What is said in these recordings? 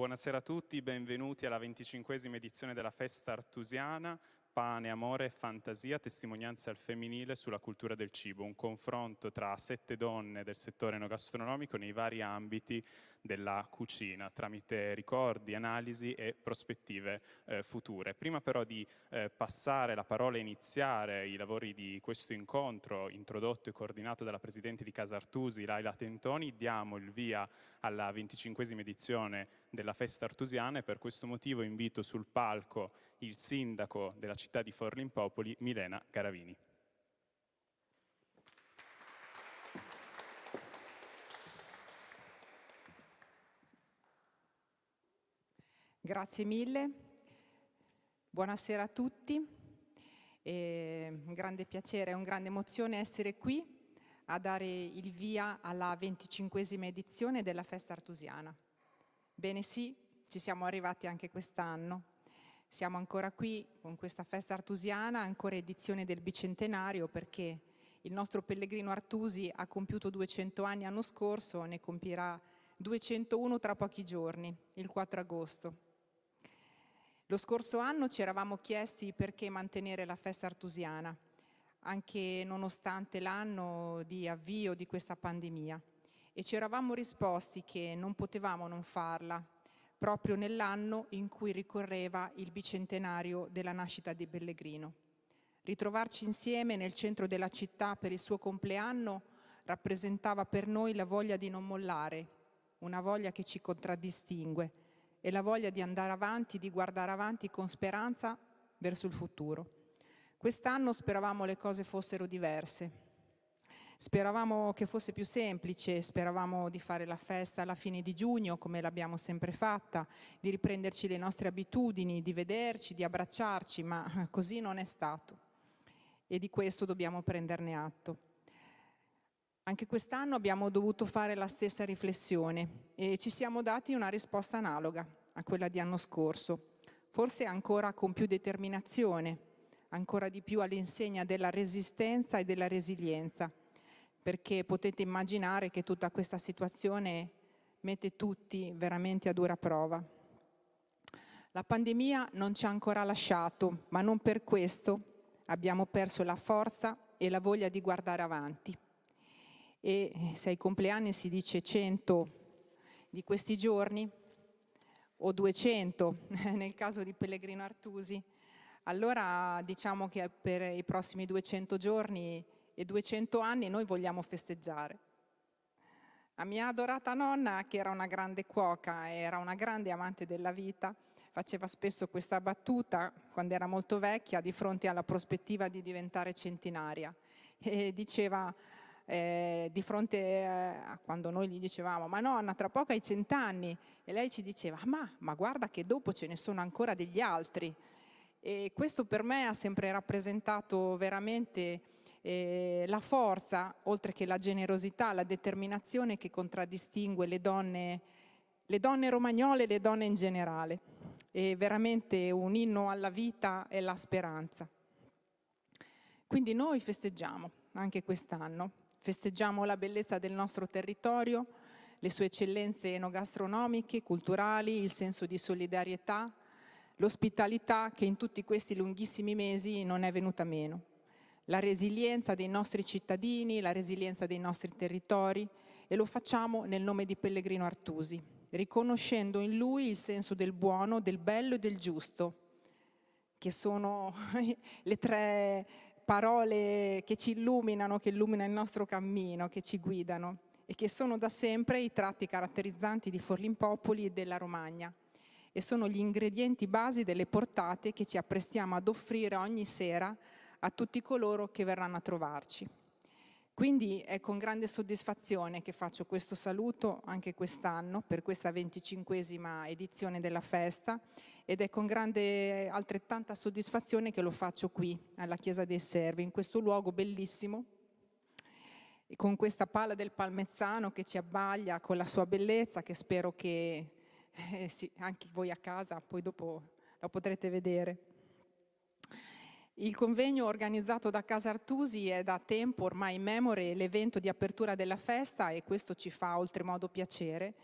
Buonasera a tutti, benvenuti alla 25esima edizione della Festa Artusiana, Pane, Amore e Fantasia, testimonianze al femminile sulla cultura del cibo, un confronto tra 7 donne del settore enogastronomico nei vari ambiti della cucina, tramite ricordi, analisi e prospettive future. Prima però di passare la parola e iniziare i lavori di questo incontro, introdotto e coordinato dalla Presidente di Casa Artusi, Laila Tentoni, diamo il via alla 25esima edizione della Festa Artusiana e per questo motivo invito sul palco il sindaco della città di Forlì in Popoli, Milena Garavini. Grazie mille, buonasera a tutti, è un grande piacere, è un grande emozione essere qui a dare il via alla 25esima edizione della Festa Artusiana. Bene sì, ci siamo arrivati anche quest'anno, siamo ancora qui con questa Festa Artusiana, ancora edizione del bicentenario perché il nostro pellegrino Artusi ha compiuto 200 anni l'anno scorso, ne compirà 201 tra pochi giorni, il 4 agosto. Lo scorso anno ci eravamo chiesti perché mantenere la Festa Artusiana, anche nonostante l'anno di avvio di questa pandemia, e ci eravamo risposti che non potevamo non farla, proprio nell'anno in cui ricorreva il bicentenario della nascita di Pellegrino. Ritrovarci insieme nel centro della città per il suo compleanno rappresentava per noi la voglia di non mollare, una voglia che ci contraddistingue e la voglia di andare avanti, di guardare avanti con speranza verso il futuro. Quest'anno speravamo le cose fossero diverse. Speravamo che fosse più semplice, speravamo di fare la festa alla fine di giugno come l'abbiamo sempre fatta, di riprenderci le nostre abitudini, di vederci, di abbracciarci, ma così non è stato e di questo dobbiamo prenderne atto. Anche quest'anno abbiamo dovuto fare la stessa riflessione e ci siamo dati una risposta analoga a quella di anno scorso, forse ancora con più determinazione, ancora di più all'insegna della resistenza e della resilienza, perché potete immaginare che tutta questa situazione mette tutti veramente a dura prova. La pandemia non ci ha ancora lasciato, ma non per questo abbiamo perso la forza e la voglia di guardare avanti. E se ai compleanni si dice 100 di questi giorni, o 200 nel caso di Pellegrino Artusi, allora diciamo che per i prossimi 200 giorni e 200 anni noi vogliamo festeggiare. La mia adorata nonna, che era una grande cuoca, era una grande amante della vita, faceva spesso questa battuta quando era molto vecchia di fronte alla prospettiva di diventare centenaria e diceva di fronte a quando noi gli dicevamo ma nonna tra poco hai 100 anni e lei ci diceva ma guarda che dopo ce ne sono ancora degli altri. E questo per me ha sempre rappresentato veramente la forza, oltre che la generosità, la determinazione che contraddistingue le donne romagnole e le donne in generale. È veramente un inno alla vita e alla speranza. Quindi noi festeggiamo anche quest'anno, festeggiamo la bellezza del nostro territorio, le sue eccellenze enogastronomiche, culturali, il senso di solidarietà, l'ospitalità che in tutti questi lunghissimi mesi non è venuta meno, la resilienza dei nostri cittadini, la resilienza dei nostri territori e lo facciamo nel nome di Pellegrino Artusi, riconoscendo in lui il senso del buono, del bello e del giusto, che sono le 3 parole che ci illuminano, che illuminano il nostro cammino, che ci guidano e che sono da sempre i tratti caratterizzanti di Forlì in Popoli e della Romagna e sono gli ingredienti basi delle portate che ci apprestiamo ad offrire ogni sera a tutti coloro che verranno a trovarci. Quindi è con grande soddisfazione che faccio questo saluto anche quest'anno per questa 25esima edizione della festa ed è con grande altrettanta soddisfazione che lo faccio qui alla Chiesa dei Servi, in questo luogo bellissimo, e con questa pala del Palmezzano che ci abbaglia con la sua bellezza che spero che sì, anche voi a casa poi dopo la potrete vedere. Il convegno organizzato da Casa Artusi è da tempo ormai immemore l'evento di apertura della festa e questo ci fa oltremodo piacere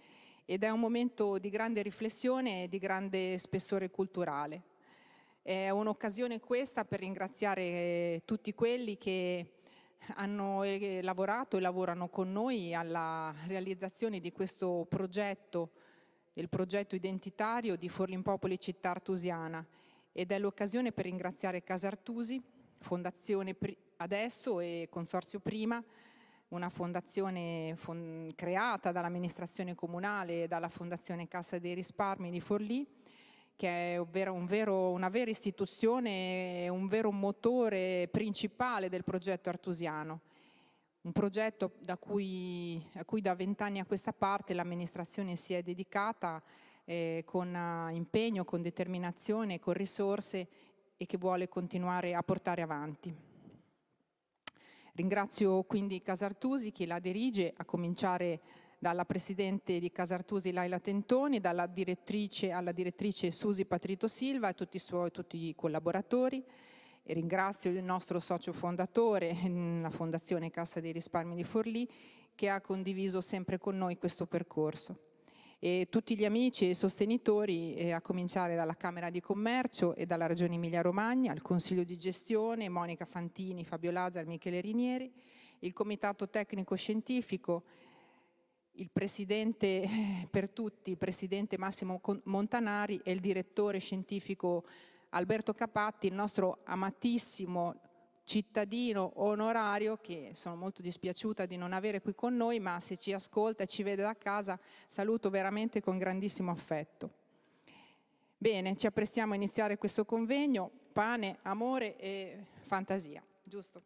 ed è un momento di grande riflessione e di grande spessore culturale. È un'occasione questa per ringraziare tutti quelli che hanno lavorato e lavorano con noi alla realizzazione di questo progetto, il progetto identitario di Forlimpopoli Città Artusiana, ed è l'occasione per ringraziare Casa Artusi, fondazione adesso e consorzio prima, una fondazione creata dall'amministrazione comunale e dalla Fondazione Cassa dei Risparmi di Forlì, che è una vera istituzione, un vero motore principale del progetto artusiano. Un progetto a cui da 20 anni a questa parte l'amministrazione si è dedicata con impegno, con determinazione, con risorse, e che vuole continuare a portare avanti. Ringrazio quindi Casa Artusi, chi la dirige, a cominciare dalla presidente di Casa Artusi Laila Tentoni, alla direttrice Susi Patrito Silva e tutti i collaboratori. E ringrazio il nostro socio fondatore, la Fondazione Cassa dei Risparmi di Forlì, che ha condiviso sempre con noi questo percorso. E tutti gli amici e sostenitori, a cominciare dalla Camera di Commercio e dalla Regione Emilia-Romagna, il Consiglio di Gestione, Monica Fantini, Fabio Lazar, Michele Rinieri, il Comitato Tecnico Scientifico, il Presidente per tutti, il Presidente Massimo Montanari e il Direttore Scientifico Alberto Capatti, il nostro amatissimo cittadino onorario, che sono molto dispiaciuta di non avere qui con noi, ma se ci ascolta e ci vede da casa saluto veramente con grandissimo affetto. Bene, ci apprestiamo a iniziare questo convegno, pane, amore e fantasia, giusto?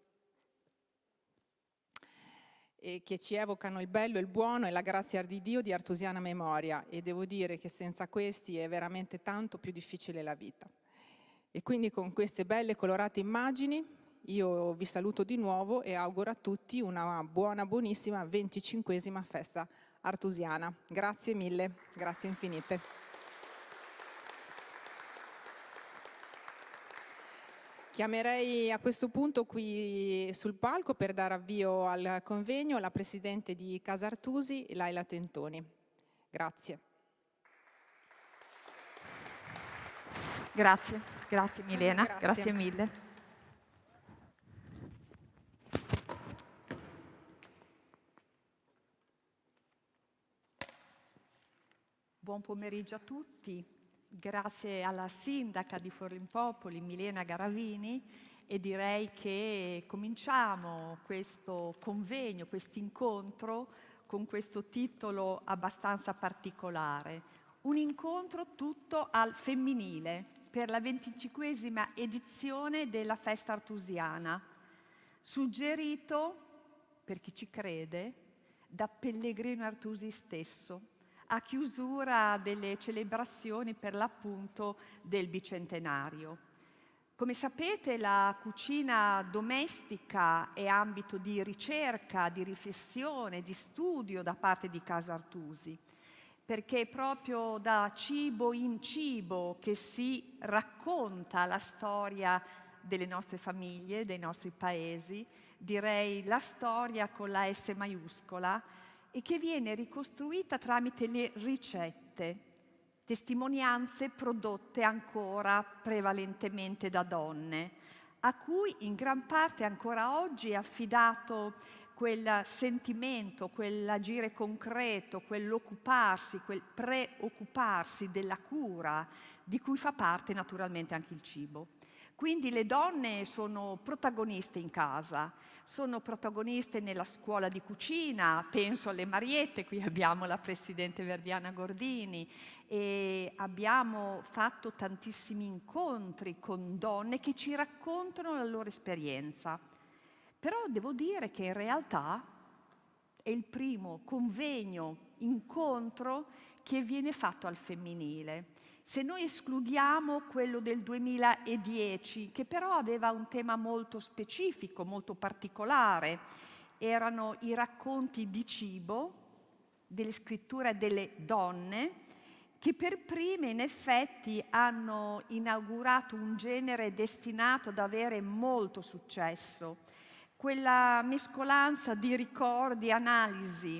E che ci evocano il bello, il buono e la grazia di Dio di artusiana memoria, e devo dire che senza questi è veramente tanto più difficile la vita. E quindi con queste belle colorate immagini io vi saluto di nuovo e auguro a tutti una buonissima 25esima festa artusiana. Grazie mille, grazie infinite. Chiamerei a questo punto qui sul palco per dare avvio al convegno la Presidente di Casa Artusi, Laila Tentoni. Grazie. Grazie Milena, grazie mille. Buon pomeriggio a tutti, grazie alla sindaca di Forlimpopoli, Milena Garavini, e direi che cominciamo questo convegno, questo incontro con questo titolo abbastanza particolare. Un incontro tutto al femminile per la 25esima edizione della Festa Artusiana, suggerito, per chi ci crede, da Pellegrino Artusi stesso, a chiusura delle celebrazioni per l'appunto del bicentenario. Come sapete, la cucina domestica è ambito di ricerca, di riflessione, di studio da parte di Casa Artusi, perché è proprio da cibo in cibo che si racconta la storia delle nostre famiglie, dei nostri paesi, direi la storia con la S maiuscola, e che viene ricostruita tramite le ricette, testimonianze prodotte ancora prevalentemente da donne, a cui in gran parte ancora oggi è affidato quel sentimento, quell'agire concreto, quell'occuparsi, quel preoccuparsi della cura, di cui fa parte naturalmente anche il cibo. Quindi le donne sono protagoniste in casa, sono protagoniste nella scuola di cucina, penso alle Mariette, qui abbiamo la Presidente Verdiana Gordini, e abbiamo fatto tantissimi incontri con donne che ci raccontano la loro esperienza. Però devo dire che in realtà è il primo convegno, incontro che viene fatto al femminile. Se noi escludiamo quello del 2010, che però aveva un tema molto specifico, molto particolare, erano i racconti di cibo, delle scritture delle donne, che per prime in effetti hanno inaugurato un genere destinato ad avere molto successo, quella mescolanza di ricordi, analisi,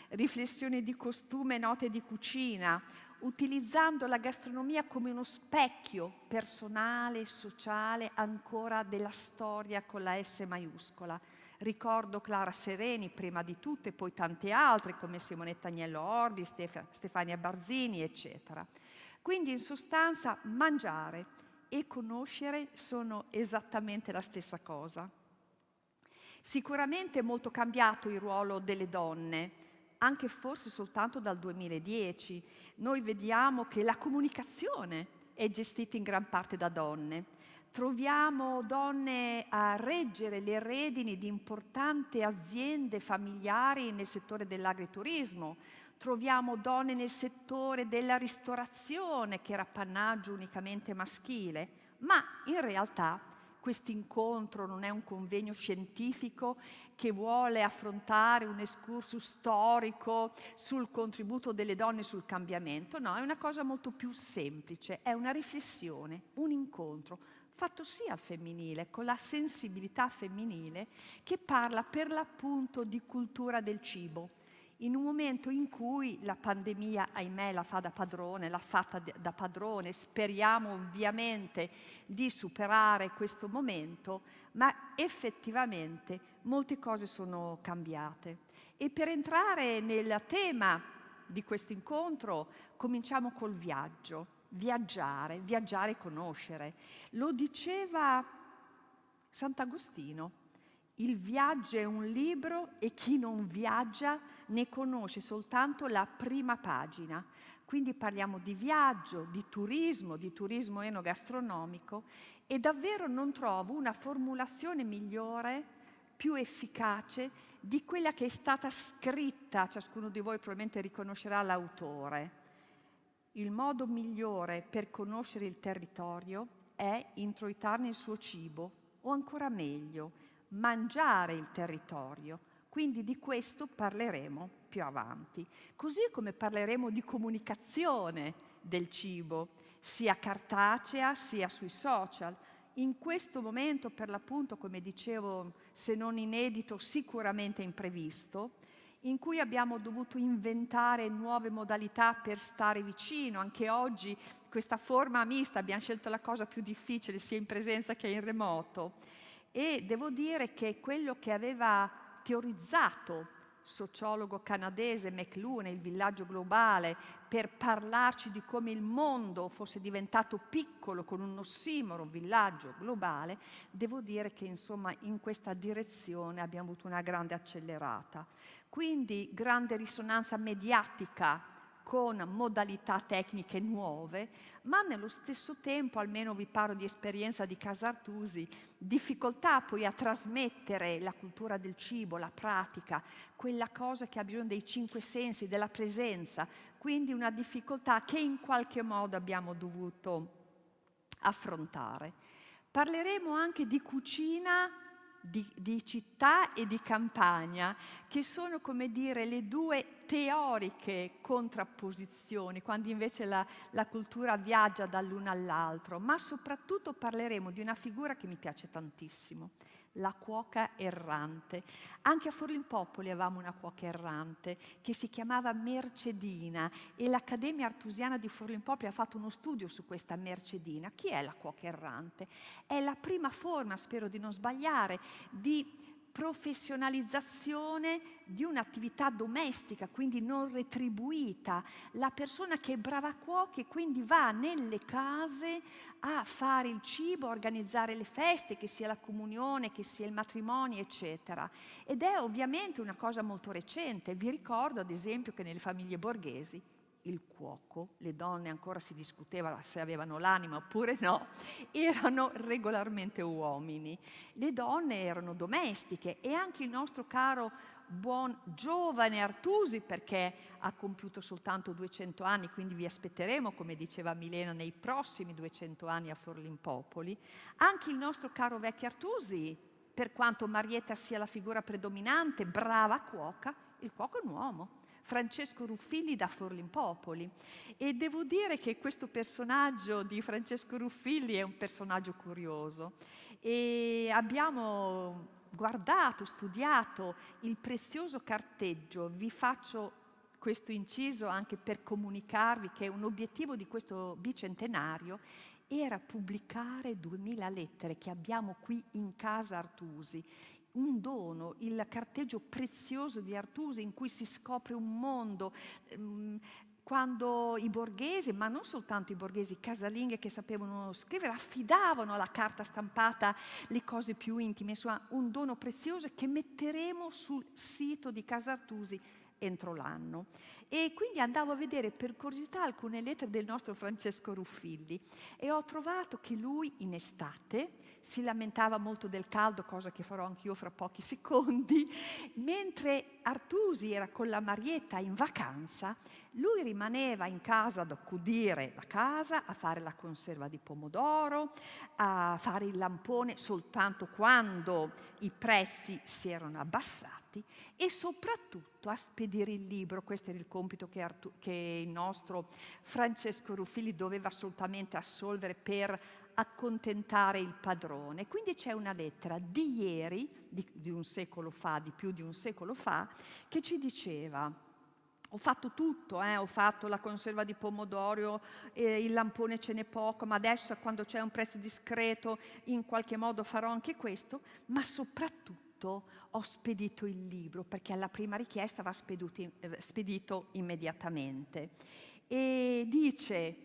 riflessioni di costume, note di cucina, utilizzando la gastronomia come uno specchio personale e sociale ancora della storia con la S maiuscola. Ricordo Clara Sereni prima di tutte, poi tante altre come Simonetta Agnello Orbi, Stefania Barzini, eccetera. Quindi in sostanza mangiare e conoscere sono esattamente la stessa cosa. Sicuramente è molto cambiato il ruolo delle donne, anche forse soltanto dal 2010. Noi vediamo che la comunicazione è gestita in gran parte da donne. Troviamo donne a reggere le redini di importanti aziende familiari nel settore dell'agriturismo. Troviamo donne nel settore della ristorazione, che era appannaggio unicamente maschile, ma in realtà questo incontro non è un convegno scientifico che vuole affrontare un excursus storico sul contributo delle donne sul cambiamento, no, è una cosa molto più semplice, è una riflessione, un incontro, fatto sia al femminile, con la sensibilità femminile, che parla per l'appunto di cultura del cibo, in un momento in cui la pandemia, ahimè, la fa da padrone, l'ha fatta da padrone, speriamo ovviamente di superare questo momento, ma effettivamente molte cose sono cambiate. E per entrare nel tema di questo incontro cominciamo col viaggio, viaggiare e conoscere. Lo diceva Sant'Agostino. Il viaggio è un libro e chi non viaggia ne conosce soltanto la prima pagina. Quindi parliamo di viaggio, di turismo enogastronomico, e davvero non trovo una formulazione migliore, più efficace di quella che è stata scritta. Ciascuno di voi probabilmente riconoscerà l'autore. Il modo migliore per conoscere il territorio è introitarne il suo cibo, o ancora meglio, mangiare il territorio. Quindi di questo parleremo più avanti. Così come parleremo di comunicazione del cibo, sia cartacea sia sui social. In questo momento, per l'appunto, come dicevo, se non inedito, sicuramente imprevisto, in cui abbiamo dovuto inventare nuove modalità per stare vicino. Anche oggi questa forma mista, abbiamo scelto la cosa più difficile, sia in presenza che in remoto. E devo dire che quello che aveva teorizzato sociologo canadese McLuhan, il villaggio globale, per parlarci di come il mondo fosse diventato piccolo con un ossimoro villaggio globale, devo dire che insomma in questa direzione abbiamo avuto una grande accelerata. Quindi grande risonanza mediatica con modalità tecniche nuove, ma nello stesso tempo, almeno vi parlo di esperienza di Casa Artusi, difficoltà poi a trasmettere la cultura del cibo, la pratica, quella cosa che ha bisogno dei 5 sensi, della presenza, quindi una difficoltà che in qualche modo abbiamo dovuto affrontare. Parleremo anche di cucina di città e di campagna, che sono, come dire, le due teoriche contrapposizioni, quando invece la cultura viaggia dall'uno all'altro. Ma soprattutto parleremo di una figura che mi piace tantissimo, la cuoca errante. Anche a Forlimpopoli avevamo una cuoca errante che si chiamava Mercedina, e l'Accademia Artusiana di Forlimpopoli ha fatto uno studio su questa Mercedina. Chi è la cuoca errante? È la prima forma, spero di non sbagliare, di professionalizzazione di un'attività domestica, quindi non retribuita. La persona che è brava cuoca e quindi va nelle case a fare il cibo, a organizzare le feste, che sia la comunione, che sia il matrimonio, eccetera. Ed è ovviamente una cosa molto recente. Vi ricordo ad esempio che nelle famiglie borghesi il cuoco, le donne ancora si discuteva se avevano l'anima oppure no, erano regolarmente uomini. Le donne erano domestiche, e anche il nostro caro buon giovane Artusi, perché ha compiuto soltanto 200 anni, quindi vi aspetteremo, come diceva Milena, nei prossimi 200 anni a Forlimpopoli. Anche il nostro caro vecchio Artusi, per quanto Marietta sia la figura predominante, brava cuoca, il cuoco è un uomo. Francesco Ruffilli da Forlimpopoli, e devo dire che questo personaggio di Francesco Ruffilli è un personaggio curioso, e abbiamo guardato, studiato il prezioso carteggio, vi faccio questo inciso anche per comunicarvi che un obiettivo di questo bicentenario era pubblicare 2000 lettere che abbiamo qui in casa Artusi, un dono, il carteggio prezioso di Artusi in cui si scopre un mondo. Quando i borghesi, ma non soltanto i borghesi, casalinghe che sapevano scrivere, affidavano alla carta stampata le cose più intime, insomma un dono prezioso che metteremo sul sito di Casa Artusi entro l'anno. E quindi andavo a vedere per curiosità alcune lettere del nostro Francesco Ruffilli e ho trovato che lui in estate si lamentava molto del caldo, cosa che farò anch'io fra pochi secondi, mentre Artusi era con la Marietta in vacanza, lui rimaneva in casa ad accudire la casa, a fare la conserva di pomodoro, a fare il lampone soltanto quando i prezzi si erano abbassati e soprattutto a spedire il libro. Questo era il compito che il nostro Francesco Ruffilli doveva assolutamente assolvere per accontentare il padrone. Quindi c'è una lettera di ieri, di un secolo fa, di più di un secolo fa, che ci diceva: ho fatto tutto, ho fatto la conserva di pomodoro, il lampone ce n'è poco, ma adesso quando c'è un prezzo discreto in qualche modo farò anche questo, ma soprattutto ho spedito il libro, perché alla prima richiesta va spedito immediatamente. E dice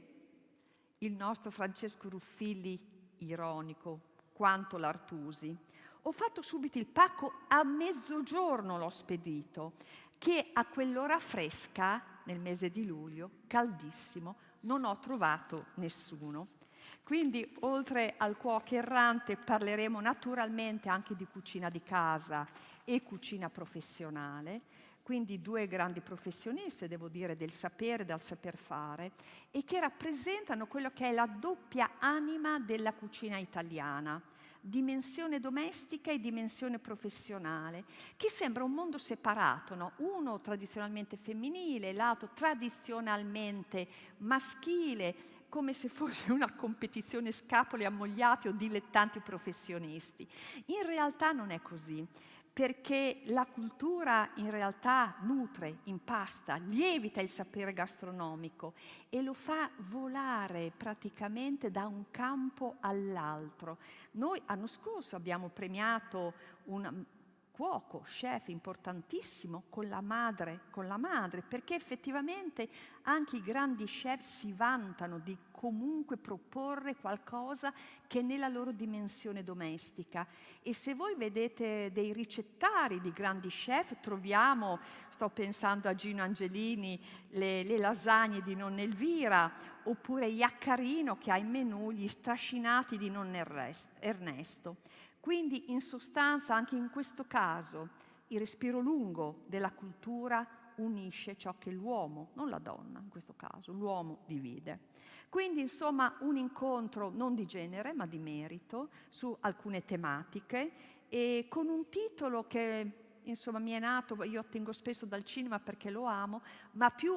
il nostro Francesco Ruffilli, ironico quanto l'Artusi: ho fatto subito il pacco, a mezzogiorno l'ho spedito, che a quell'ora fresca, nel mese di luglio, caldissimo, non ho trovato nessuno. Quindi, oltre al cuoco errante, parleremo naturalmente anche di cucina di casa e cucina professionale, quindi due grandi professioniste, devo dire, del sapere e del saper fare, e che rappresentano quello che è la doppia anima della cucina italiana, dimensione domestica e dimensione professionale, che sembra un mondo separato, no? Uno tradizionalmente femminile, l'altro tradizionalmente maschile, come se fosse una competizione scapoli ammogliati o dilettanti professionisti. In realtà non è così, perché la cultura in realtà nutre, impasta, lievita il sapere gastronomico e lo fa volare praticamente da un campo all'altro. Noi l'anno scorso abbiamo premiato un cuoco, chef importantissimo con la madre, perché effettivamente anche i grandi chef si vantano di comunque proporre qualcosa che è nella loro dimensione domestica. E se voi vedete dei ricettari di grandi chef, troviamo, sto pensando a Gino Angelini, le lasagne di nonna Elvira, oppure Iaccarino che ha in menù gli strascinati di nonno Ernesto. Quindi in sostanza anche in questo caso il respiro lungo della cultura unisce ciò che l'uomo, non la donna in questo caso, l'uomo divide. Quindi insomma un incontro non di genere ma di merito su alcune tematiche e con un titolo che insomma mi è nato, io ottengo spesso dal cinema perché lo amo, ma più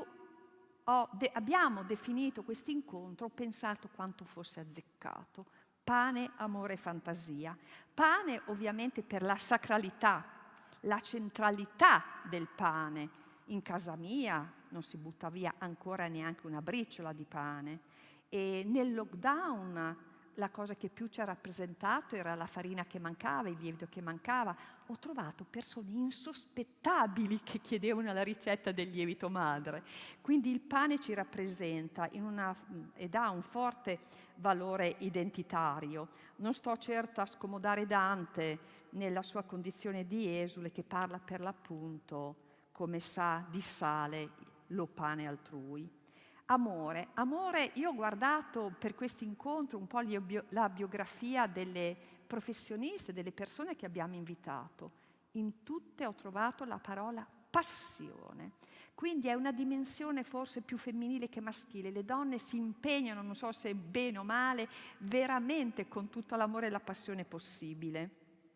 abbiamo definito questo incontro, ho pensato quanto fosse azzeccato. Pane, amore e fantasia. Pane ovviamente per la sacralità, la centralità del pane. In casa mia non si butta via ancora neanche una briciola di pane. E nel lockdown la cosa che più ci ha rappresentato era la farina che mancava, il lievito che mancava. Ho trovato persone insospettabili che chiedevano la ricetta del lievito madre. Quindi il pane ci rappresenta ed ha un forte valore identitario. Non sto certo a scomodare Dante nella sua condizione di esule che parla per l'appunto, come sa, di sale lo pane altrui. Amore, io ho guardato per questo incontro un po' la biografia delle professioniste, delle persone che abbiamo invitato. In tutte ho trovato la parola passione. Quindi è una dimensione forse più femminile che maschile. Le donne si impegnano, non so se bene o male, veramente con tutto l'amore e la passione possibile.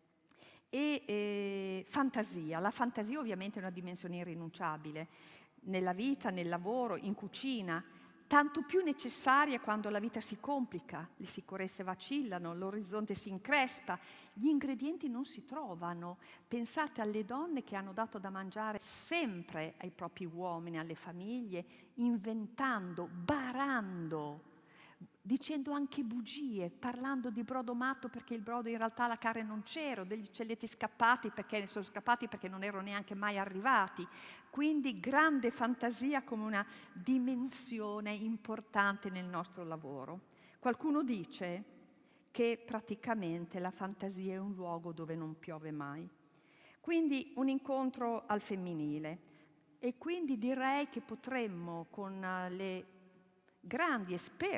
E fantasia. La fantasia ovviamente è una dimensione irrinunciabile nella vita, nel lavoro, in cucina. tanto più necessaria quando la vita si complica, le sicurezze vacillano, l'orizzonte si increspa, gli ingredienti non si trovano. Pensate alle donne che hanno dato da mangiare sempre ai propri uomini, alle famiglie, inventando, barando, dicendo anche bugie, parlando di brodo matto perché il brodo in realtà la carne non c'era, degli uccelletti scappati perché sono scappati perché non erano neanche mai arrivati. Quindi grande fantasia come una dimensione importante nel nostro lavoro. Qualcuno dice che praticamente la fantasia è un luogo dove non piove mai. Quindi un incontro al femminile. E quindi direi che potremmo con le grandi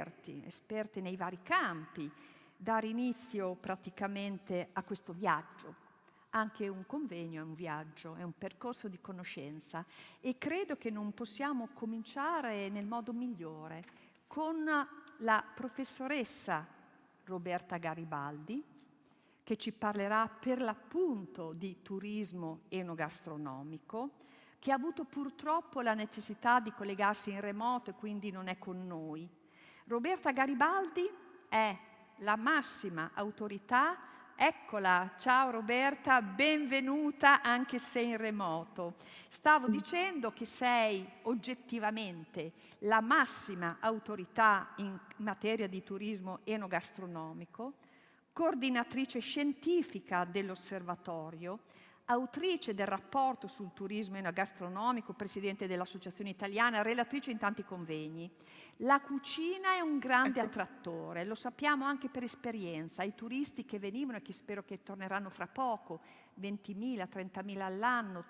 esperte nei vari campi, dare inizio praticamente a questo viaggio. Anche un convegno è un viaggio, è un percorso di conoscenza e credo che non possiamo cominciare nel modo migliore con la professoressa Roberta Garibaldi, che ci parlerà per l'appunto di turismo enogastronomico, che ha avuto purtroppo la necessità di collegarsi in remoto e quindi non è con noi. Roberta Garibaldi è la massima autorità. Eccola, ciao Roberta, benvenuta anche se in remoto. Stavo dicendo che sei oggettivamente la massima autorità in materia di turismo enogastronomico, coordinatrice scientifica dell'osservatorio, autrice del rapporto sul turismo enogastronomico, presidente dell'Associazione Italiana, relatrice in tanti convegni. La cucina è un grande attrattore, lo sappiamo anche per esperienza. I turisti che venivano e che spero che torneranno fra poco, 20.000, 30.000 all'anno,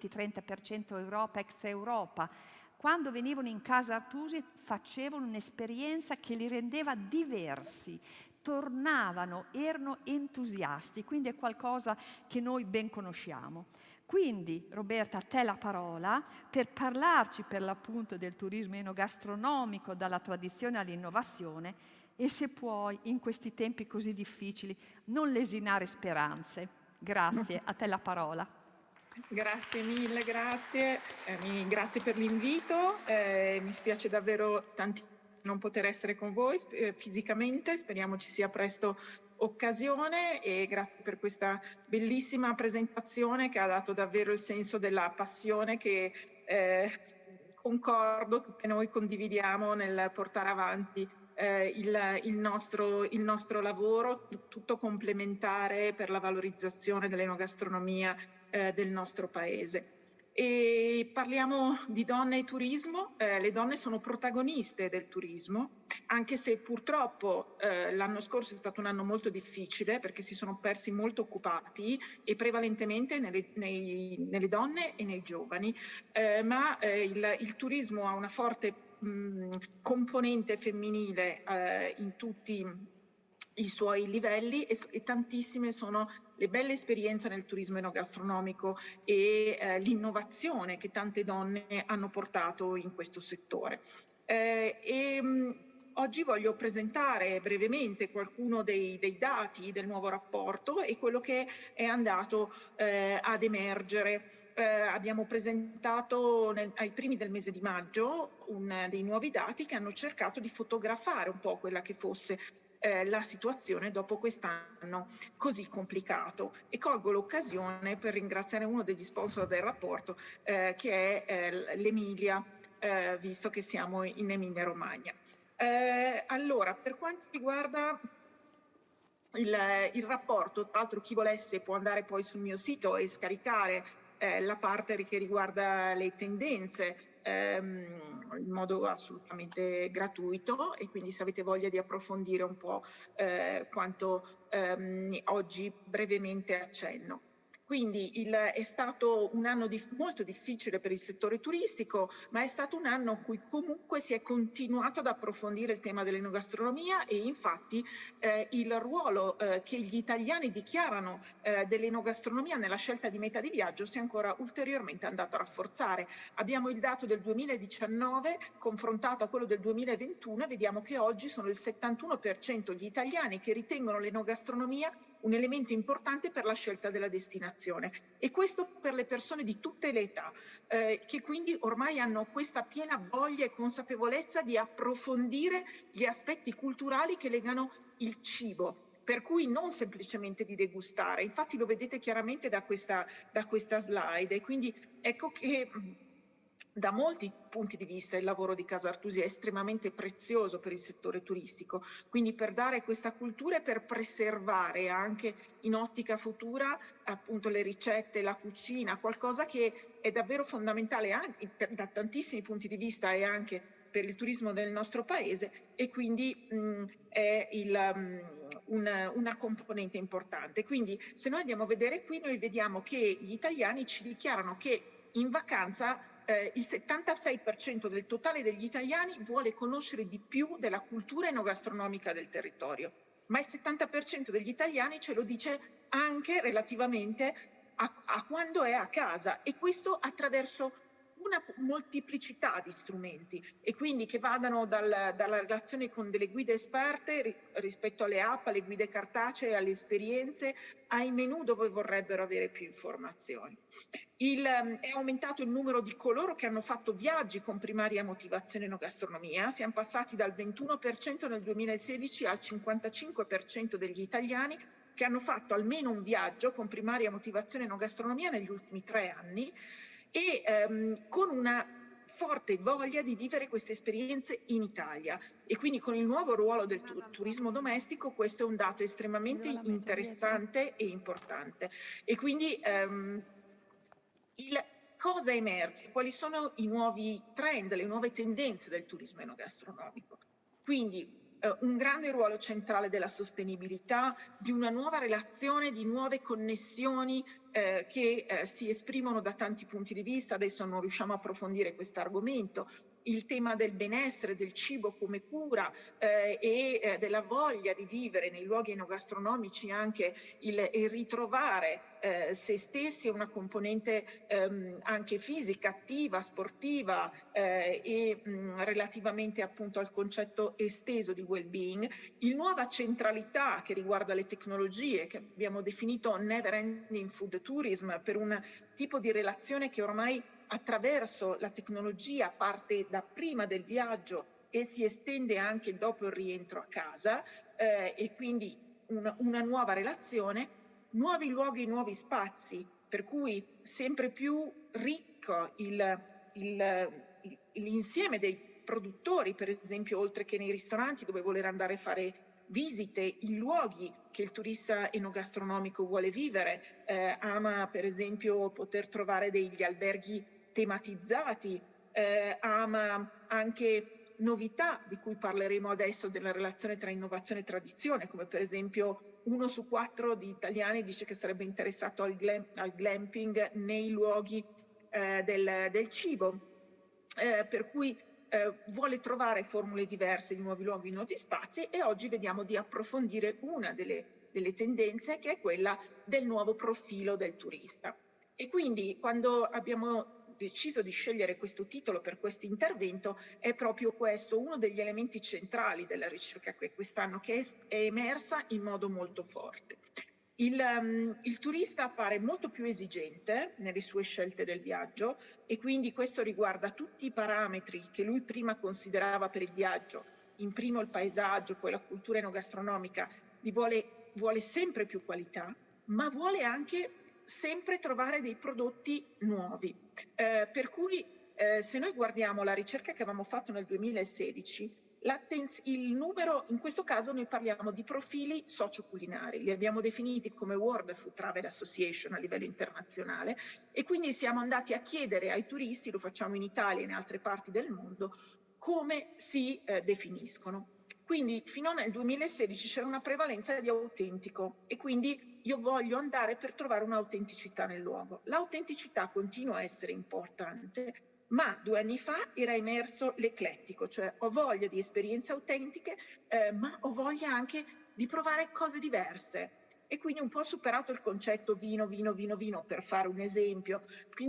20-30% Europa, extra Europa, quando venivano in Casa Artusi facevano un'esperienza che li rendeva diversi. Tornavano, erano entusiasti, quindi è qualcosa che noi ben conosciamo. Quindi, Roberta, a te la parola per parlarci per l'appunto del turismo enogastronomico, dalla tradizione all'innovazione e se puoi, in questi tempi così difficili, non lesinare speranze. Grazie, a te la parola. Grazie mille, grazie. Grazie per l'invito. Mi spiace davvero tantissimo non poter essere con voi fisicamente, speriamo ci sia presto occasione e grazie per questa bellissima presentazione che ha dato davvero il senso della passione che concordo, tutte noi condividiamo nel portare avanti il nostro lavoro, tutto complementare per la valorizzazione dell'enogastronomia del nostro Paese. E parliamo di donne e turismo. Le donne sono protagoniste del turismo, anche se purtroppo l'anno scorso è stato un anno molto difficile perché si sono persi molto occupati e prevalentemente nelle donne e nei giovani, ma il turismo ha una forte componente femminile in tutti i suoi livelli e tantissime sono le belle esperienze nel turismo enogastronomico e l'innovazione che tante donne hanno portato in questo settore. Oggi voglio presentare brevemente qualcuno dei dati del nuovo rapporto e quello che è andato ad emergere. Abbiamo presentato ai primi del mese di maggio dei nuovi dati che hanno cercato di fotografare un po' quella che fosse la situazione dopo quest'anno così complicato e colgo l'occasione per ringraziare uno degli sponsor del rapporto che è l'Emilia, visto che siamo in Emilia Romagna. Allora, per quanto riguarda il rapporto, tra l'altro chi volesse può andare poi sul mio sito e scaricare la parte che riguarda le tendenze in modo assolutamente gratuito e quindi se avete voglia di approfondire un po' quanto oggi brevemente accenno. Quindi è stato un anno molto difficile per il settore turistico, ma è stato un anno in cui comunque si è continuato ad approfondire il tema dell'enogastronomia e infatti il ruolo che gli italiani dichiarano dell'enogastronomia nella scelta di meta di viaggio si è ancora ulteriormente andato a rafforzare. Abbiamo il dato del 2019 confrontato a quello del 2021 e vediamo che oggi sono il 71% gli italiani che ritengono l'enogastronomia un elemento importante per la scelta della destinazione, e questo per le persone di tutte le età, che quindi ormai hanno questa piena voglia e consapevolezza di approfondire gli aspetti culturali che legano il cibo, per cui non semplicemente di degustare. Infatti lo vedete chiaramente da questa slide, e quindi ecco che da molti punti di vista il lavoro di Casa Artusi è estremamente prezioso per il settore turistico, quindi per dare questa cultura e per preservare anche in ottica futura appunto le ricette, la cucina, qualcosa che è davvero fondamentale anche da tantissimi punti di vista e anche per il turismo del nostro paese, e quindi è una componente importante. Quindi se noi andiamo a vedere qui, noi vediamo che gli italiani ci dichiarano che in vacanza il 76% del totale degli italiani vuole conoscere di più della cultura enogastronomica del territorio, ma il 70% degli italiani ce lo dice anche relativamente a quando è a casa, e questo attraverso una molteplicità di strumenti, e quindi che vadano dalla relazione con delle guide esperte rispetto alle app, alle guide cartacee, alle esperienze, ai menu dove vorrebbero avere più informazioni. È aumentato il numero di coloro che hanno fatto viaggi con primaria motivazione enogastronomia. Siamo passati dal 21% nel 2016 al 55% degli italiani che hanno fatto almeno un viaggio con primaria motivazione enogastronomia negli ultimi 3 anni, e con una forte voglia di vivere queste esperienze in Italia. E quindi con il nuovo ruolo del turismo domestico questo è un dato estremamente interessante e importante. E quindi cosa emerge? Quali sono i nuovi trend, le nuove tendenze del turismo enogastronomico? Quindi un grande ruolo centrale della sostenibilità, di una nuova relazione, di nuove connessioni che si esprimono da tanti punti di vista. Adesso non riusciamo a approfondire questo argomento. Il tema del benessere, del cibo come cura e della voglia di vivere nei luoghi enogastronomici anche il ritrovare se stessi, è una componente anche fisica, attiva, sportiva e relativamente appunto al concetto esteso di well-being. Il nuova centralità che riguarda le tecnologie, che abbiamo definito never ending food tourism, per un tipo di relazione che ormai attraverso la tecnologia parte da prima del viaggio e si estende anche dopo il rientro a casa, e quindi una nuova relazione, nuovi luoghi, nuovi spazi, per cui sempre più ricco l'insieme dei produttori, per esempio, oltre che nei ristoranti dove voler andare a fare visite, i luoghi che il turista enogastronomico vuole vivere, ama per esempio poter trovare degli alberghi tematizzati, ama anche novità di cui parleremo adesso della relazione tra innovazione e tradizione, come per esempio 1 su 4 di italiani dice che sarebbe interessato al glamping nei luoghi del cibo, per cui vuole trovare formule diverse di nuovi luoghi, nuovi spazi, e oggi vediamo di approfondire una delle tendenze, che è quella del nuovo profilo del turista. E quindi quando abbiamo deciso di scegliere questo titolo per questo intervento è proprio questo uno degli elementi centrali della ricerca che quest'anno che è emersa in modo molto forte. Il turista appare molto più esigente nelle sue scelte del viaggio, e quindi questo riguarda tutti i parametri che lui prima considerava per il viaggio, in primo il paesaggio, poi la cultura enogastronomica, vuole sempre più qualità, ma vuole anche sempre trovare dei prodotti nuovi. Per cui se noi guardiamo la ricerca che avevamo fatto nel 2016, il numero, in questo caso noi parliamo di profili socioculinari, li abbiamo definiti come World Food Travel Association a livello internazionale, e quindi siamo andati a chiedere ai turisti, lo facciamo in Italia e in altre parti del mondo, come si definiscono. Quindi fino al 2016 c'era una prevalenza di autentico, e quindi io voglio andare per trovare un'autenticità nel luogo. L'autenticità continua a essere importante, ma 2 anni fa era emerso l'eclettico, cioè ho voglia di esperienze autentiche, ma ho voglia anche di provare cose diverse. E quindi un po' superato il concetto vino, per fare un esempio. Quindi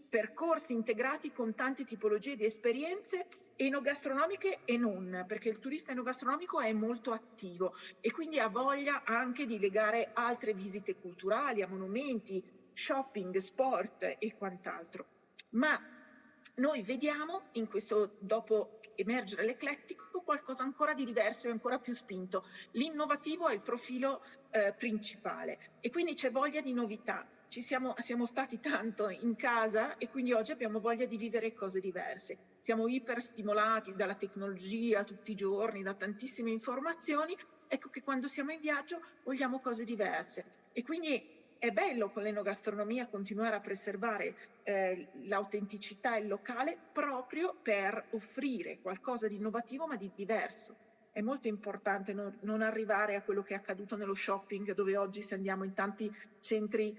percorsi integrati con tante tipologie di esperienze enogastronomiche e non, perché il turista enogastronomico è molto attivo e quindi ha voglia anche di legare altre visite culturali a monumenti, shopping, sport e quant'altro. Ma noi vediamo in questo, dopo emergere l'eclettico, qualcosa ancora di diverso e ancora più spinto. L'innovativo è il profilo principale e quindi c'è voglia di novità. Siamo stati tanto in casa e quindi oggi abbiamo voglia di vivere cose diverse. Siamo iperstimolati dalla tecnologia tutti i giorni, da tantissime informazioni. Ecco che quando siamo in viaggio vogliamo cose diverse e quindi è bello con l'enogastronomia continuare a preservare l'autenticità e il locale proprio per offrire qualcosa di innovativo ma di diverso. È molto importante non arrivare a quello che è accaduto nello shopping, dove oggi se andiamo in tanti centri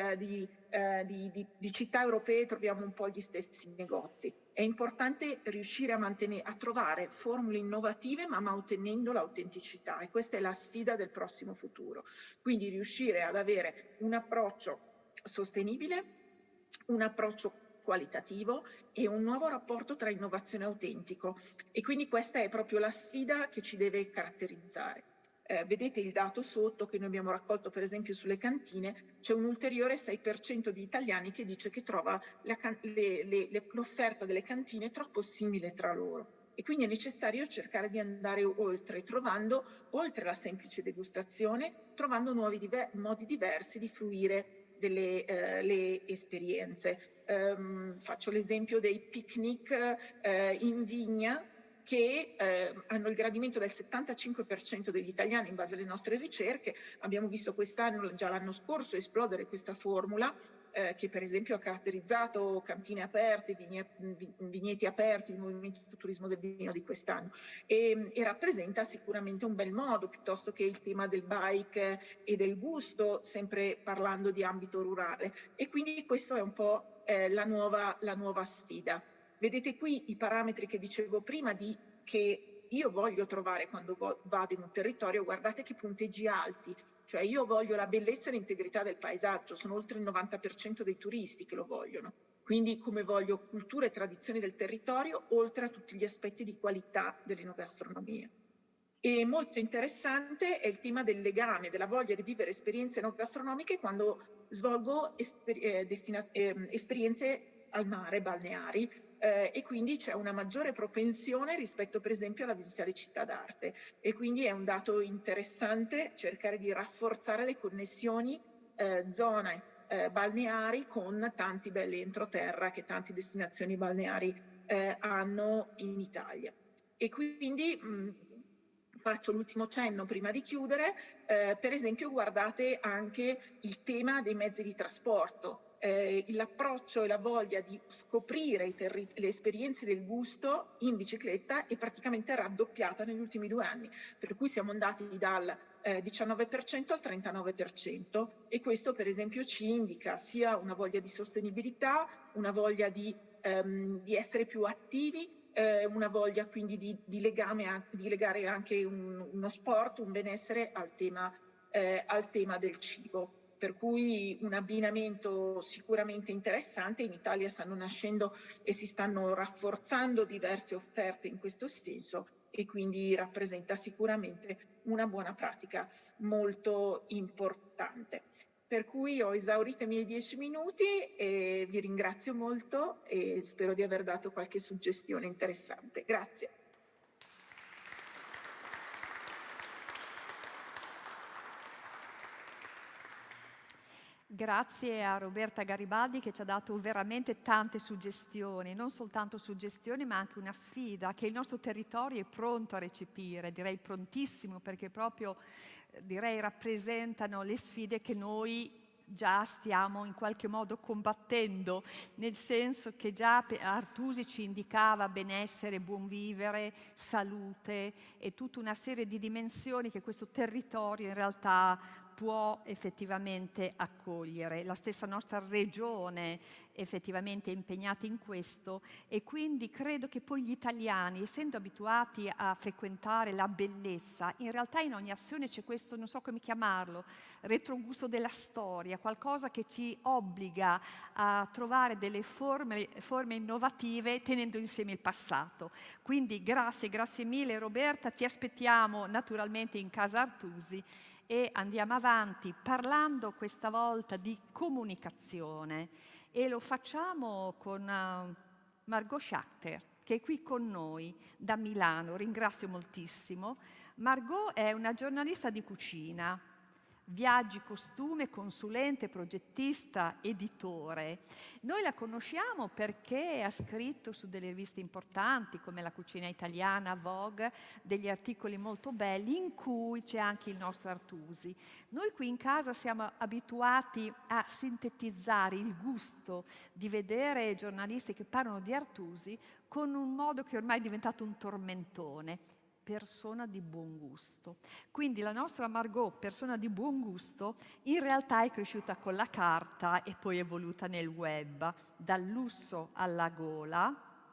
di città europee troviamo un po' gli stessi negozi. È importante riuscire a trovare formule innovative ma mantenendo l'autenticità e questa è la sfida del prossimo futuro. Quindi riuscire ad avere un approccio sostenibile, un approccio qualitativo e un nuovo rapporto tra innovazione e autentico. E quindi questa è proprio la sfida che ci deve caratterizzare. Vedete il dato sotto che noi abbiamo raccolto per esempio sulle cantine, c'è un ulteriore 6% di italiani che dice che trova l'offerta delle cantine troppo simile tra loro. E quindi è necessario cercare di andare oltre, trovando, oltre la semplice degustazione, trovando nuovi modi diversi di fruire le esperienze. Faccio l'esempio dei picnic in vigna che hanno il gradimento del 75% degli italiani in base alle nostre ricerche. Abbiamo visto quest'anno, già l'anno scorso, esplodere questa formula che per esempio ha caratterizzato cantine aperte, vigneti aperti, il movimento turismo del vino di quest'anno e rappresenta sicuramente un bel modo, piuttosto che il tema del bike e del gusto, sempre parlando di ambito rurale. E quindi questo è un po' la nuova sfida. Vedete qui i parametri che dicevo prima che io voglio trovare quando vado in un territorio, guardate che punteggi alti, cioè io voglio la bellezza e l'integrità del paesaggio, sono oltre il 90% dei turisti che lo vogliono. Quindi come voglio cultura e tradizioni del territorio, oltre a tutti gli aspetti di qualità dell'enogastronomia. E molto interessante è il tema del legame, della voglia di vivere esperienze enogastronomiche quando svolgo esperienze al mare, balneari, e quindi c'è una maggiore propensione rispetto per esempio alla visita alle città d'arte e quindi è un dato interessante cercare di rafforzare le connessioni zone balneari con tanti belli entroterra che tante destinazioni balneari hanno in Italia. E quindi faccio l'ultimo cenno prima di chiudere, per esempio guardate anche il tema dei mezzi di trasporto. L'approccio e la voglia di scoprire le esperienze del gusto in bicicletta è praticamente raddoppiata negli ultimi 2 anni, per cui siamo andati dal 19% al 39% e questo per esempio ci indica sia una voglia di sostenibilità, una voglia di essere più attivi, una voglia quindi di legare anche uno sport, un benessere al tema del cibo. Per cui un abbinamento sicuramente interessante. In Italia stanno nascendo e si stanno rafforzando diverse offerte in questo senso e quindi rappresenta sicuramente una buona pratica molto importante. Per cui ho esaurito i miei 10 minuti e vi ringrazio molto e spero di aver dato qualche suggestione interessante. Grazie. Grazie a Roberta Garibaldi che ci ha dato veramente tante suggestioni, non soltanto suggestioni ma anche una sfida che il nostro territorio è pronto a recepire, direi prontissimo, perché proprio direi rappresentano le sfide che noi già stiamo in qualche modo combattendo, nel senso che già Artusi ci indicava benessere, buon vivere, salute e tutta una serie di dimensioni che questo territorio in realtà può effettivamente accogliere. La stessa nostra regione effettivamente è impegnata in questo, e quindi credo che poi gli italiani, essendo abituati a frequentare la bellezza, in realtà in ogni azione c'è questo, non so come chiamarlo, retrogusto della storia, qualcosa che ci obbliga a trovare delle forme innovative tenendo insieme il passato. Quindi grazie mille Roberta, ti aspettiamo naturalmente in Casa Artusi e andiamo avanti parlando questa volta di comunicazione, e lo facciamo con Margot Schachter, che è qui con noi da Milano. Ringrazio moltissimo. Margot è una giornalista di cucina, viaggi, costume, consulente, progettista, editore. Noi la conosciamo perché ha scritto su delle riviste importanti come La Cucina Italiana, Vogue, degli articoli molto belli in cui c'è anche il nostro Artusi. Noi qui in casa siamo abituati a sintetizzare il gusto di vedere giornalisti che parlano di Artusi con un modo che ormai è diventato un tormentone: persona di buon gusto. Quindi la nostra Margot, persona di buon gusto, in realtà è cresciuta con la carta e poi è evoluta nel web, dal lusso alla gola.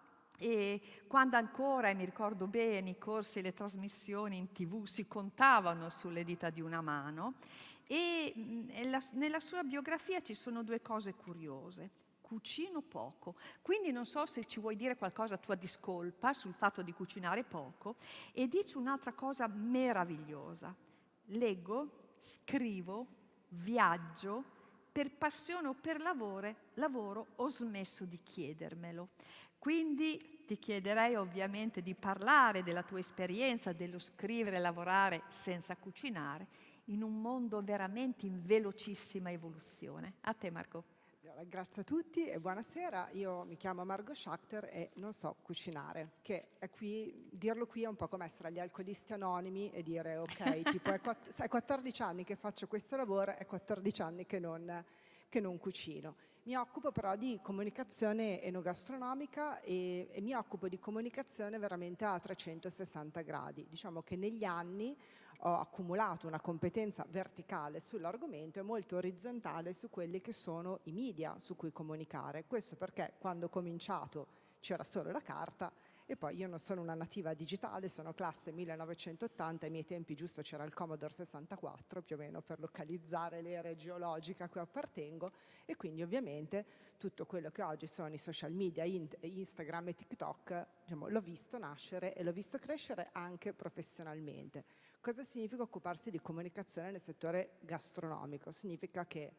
E quando ancora, e mi ricordo bene, i corsi e le trasmissioni in TV si contavano sulle dita di una mano, e nella sua biografia ci sono due cose curiose. Cucino poco, quindi non so se ci vuoi dire qualcosa a tua discolpa sul fatto di cucinare poco, e dici un'altra cosa meravigliosa: leggo, scrivo, viaggio, per passione o per lavoro ho smesso di chiedermelo. Quindi ti chiederei ovviamente di parlare della tua esperienza, dello scrivere e lavorare senza cucinare, in un mondo veramente in velocissima evoluzione. A te Margot. Grazie a tutti e buonasera. Io mi chiamo Margot Schachter e non so cucinare, che è qui, dirlo qui è un po' come essere agli alcolisti anonimi e dire ok, tipo è 14 anni che faccio questo lavoro, è 14 anni che non cucino. Mi occupo però di comunicazione enogastronomica e mi occupo di comunicazione veramente a 360 gradi. Diciamo che negli anni ho accumulato una competenza verticale sull'argomento e molto orizzontale su quelli che sono i media su cui comunicare. Questo perché quando ho cominciato c'era solo la carta, e poi io non sono una nativa digitale, sono classe 1980, ai miei tempi giusto c'era il Commodore 64 più o meno per localizzare l'era geologica a cui appartengo, e quindi ovviamente tutto quello che oggi sono i social media, Instagram e TikTok, diciamo, l'ho visto nascere e l'ho visto crescere anche professionalmente. Cosa significa occuparsi di comunicazione nel settore gastronomico? Significa che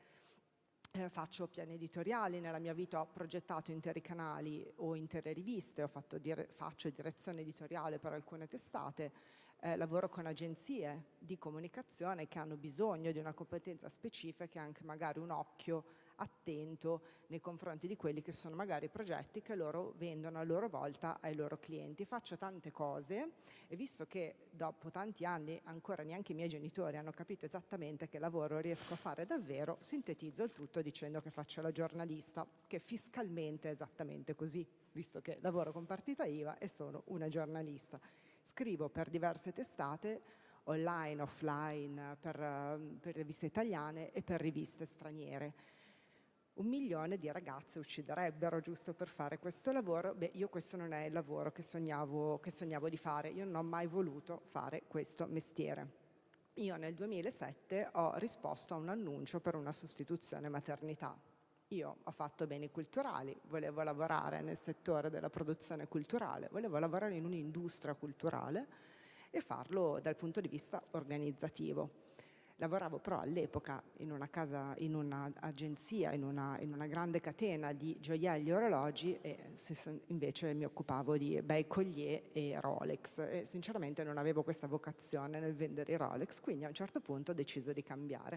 faccio piani editoriali, nella mia vita ho progettato interi canali o intere riviste, faccio direzione editoriale per alcune testate, lavoro con agenzie di comunicazione che hanno bisogno di una competenza specifica e anche magari un occhio attento nei confronti di quelli che sono magari progetti che loro vendono a loro volta ai loro clienti. Faccio tante cose e visto che dopo tanti anni ancora neanche i miei genitori hanno capito esattamente che lavoro riesco a fare davvero, sintetizzo il tutto dicendo che faccio la giornalista, che fiscalmente è esattamente così, visto che lavoro con partita IVA e sono una giornalista. Scrivo per diverse testate, online, offline, per riviste italiane e per riviste straniere. 1 milione di ragazze ucciderebbero giusto per fare questo lavoro. Beh, io questo non è il lavoro che sognavo di fare. Io non ho mai voluto fare questo mestiere. Io nel 2007 ho risposto a un annuncio per una sostituzione maternità. Io ho fatto beni culturali, volevo lavorare nel settore della produzione culturale, volevo lavorare in un'industria culturale e farlo dal punto di vista organizzativo. Lavoravo però all'epoca in una casa, in un'agenzia, in una grande catena di gioielli e orologi, e invece mi occupavo di bei collier e Rolex, e sinceramente non avevo questa vocazione nel vendere i Rolex, quindi a un certo punto ho deciso di cambiare.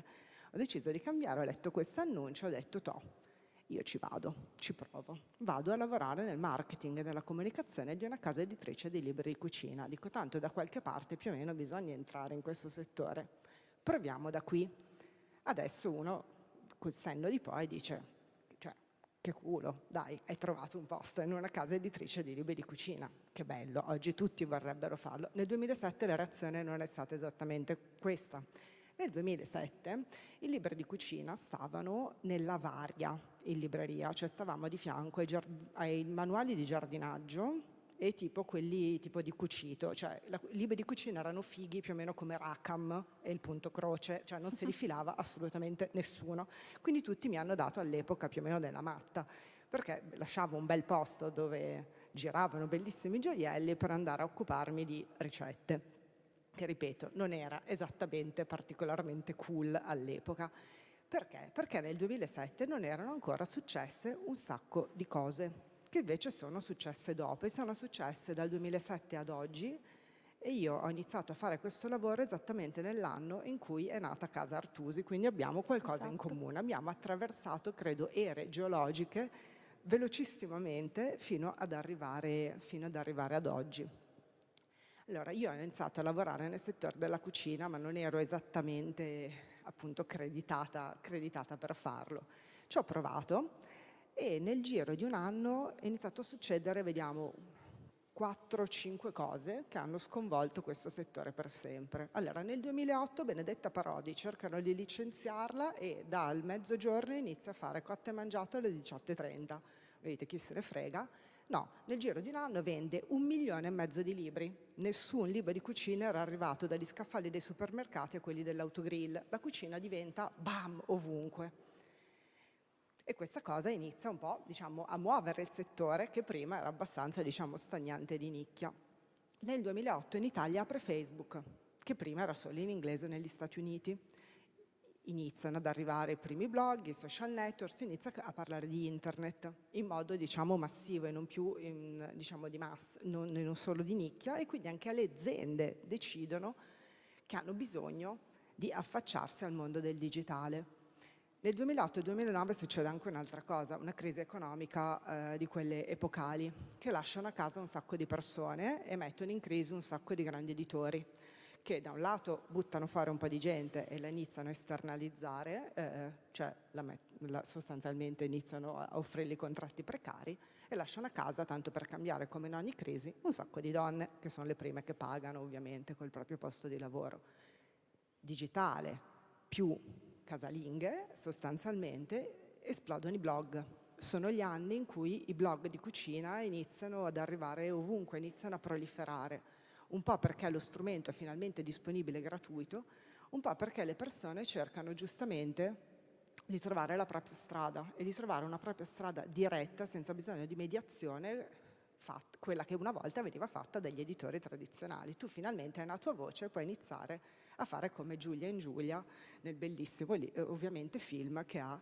Ho letto questo annuncio, ho detto io ci vado, ci provo, vado a lavorare nel marketing e nella comunicazione di una casa editrice di libri di cucina. Dico, tanto da qualche parte più o meno bisogna entrare in questo settore. Proviamo da qui. Adesso uno, col senno di poi, dice, cioè, che culo, dai, hai trovato un posto in una casa editrice di libri di cucina. Che bello, oggi tutti vorrebbero farlo. Nel 2007 la reazione non è stata esattamente questa. Nel 2007 i libri di cucina stavano nella Varia in libreria, cioè stavamo di fianco ai manuali di giardinaggio e tipo quelli tipo di cucito, cioè i libri di cucina erano fighi più o meno come Rackham e il punto croce, cioè non se li filava assolutamente nessuno. Quindi tutti mi hanno dato all'epoca più o meno della matta, perché lasciavo un bel posto dove giravano bellissimi gioielli per andare a occuparmi di ricette, che ripeto non era esattamente particolarmente cool all'epoca. Perché? Perché nel 2007 non erano ancora successe un sacco di cose che invece sono successe dopo, e sono successe dal 2007 ad oggi, e io ho iniziato a fare questo lavoro esattamente nell'anno in cui è nata Casa Artusi, quindi abbiamo qualcosa in comune, abbiamo attraversato, credo, ere geologiche velocissimamente fino ad arrivare ad oggi. Allora, io ho iniziato a lavorare nel settore della cucina, ma non ero esattamente appunto creditata per farlo. Ci ho provato e nel giro di un anno è iniziato a succedere, vediamo, 4-5 cose che hanno sconvolto questo settore per sempre. Allora, nel 2008 Benedetta Parodi cercano di licenziarla e dal mezzogiorno inizia a fare cotte e mangiato alle 18:30. Vedete, chi se ne frega? No, nel giro di un anno vende 1,5 milioni di libri. Nessun libro di cucina era arrivato dagli scaffali dei supermercati a quelli dell'autogrill. La cucina diventa, bam, ovunque. E questa cosa inizia un po', diciamo, a muovere il settore che prima era abbastanza, diciamo, stagnante di nicchia. Nel 2008 in Italia apre Facebook, che prima era solo in inglese negli Stati Uniti. Iniziano ad arrivare i primi blog, i social network, si inizia a parlare di internet in modo, diciamo, massivo e non più diciamo, di massa, non solo di nicchia, e quindi anche le aziende decidono che hanno bisogno di affacciarsi al mondo del digitale. Nel 2008 e 2009 succede anche un'altra cosa, una crisi economica di quelle epocali, che lasciano a casa un sacco di persone e mettono in crisi un sacco di grandi editori, che da un lato buttano fuori un po' di gente e la iniziano a esternalizzare, cioè sostanzialmente iniziano a offrirgli contratti precari, e lasciano a casa, tanto per cambiare come in ogni crisi, un sacco di donne, che sono le prime che pagano ovviamente col proprio posto di lavoro. Digitale più casalinghe, sostanzialmente esplodono i blog. Sono gli anni in cui i blog di cucina iniziano ad arrivare ovunque, iniziano a proliferare. Un po' perché lo strumento è finalmente disponibile e gratuito, un po' perché le persone cercano giustamente di trovare la propria strada e di trovare una propria strada diretta, senza bisogno di mediazione, quella che una volta veniva fatta dagli editori tradizionali. Tu finalmente hai una tua voce e puoi iniziare a fare come Giulia in Giulia, nel bellissimo ovviamente film che ha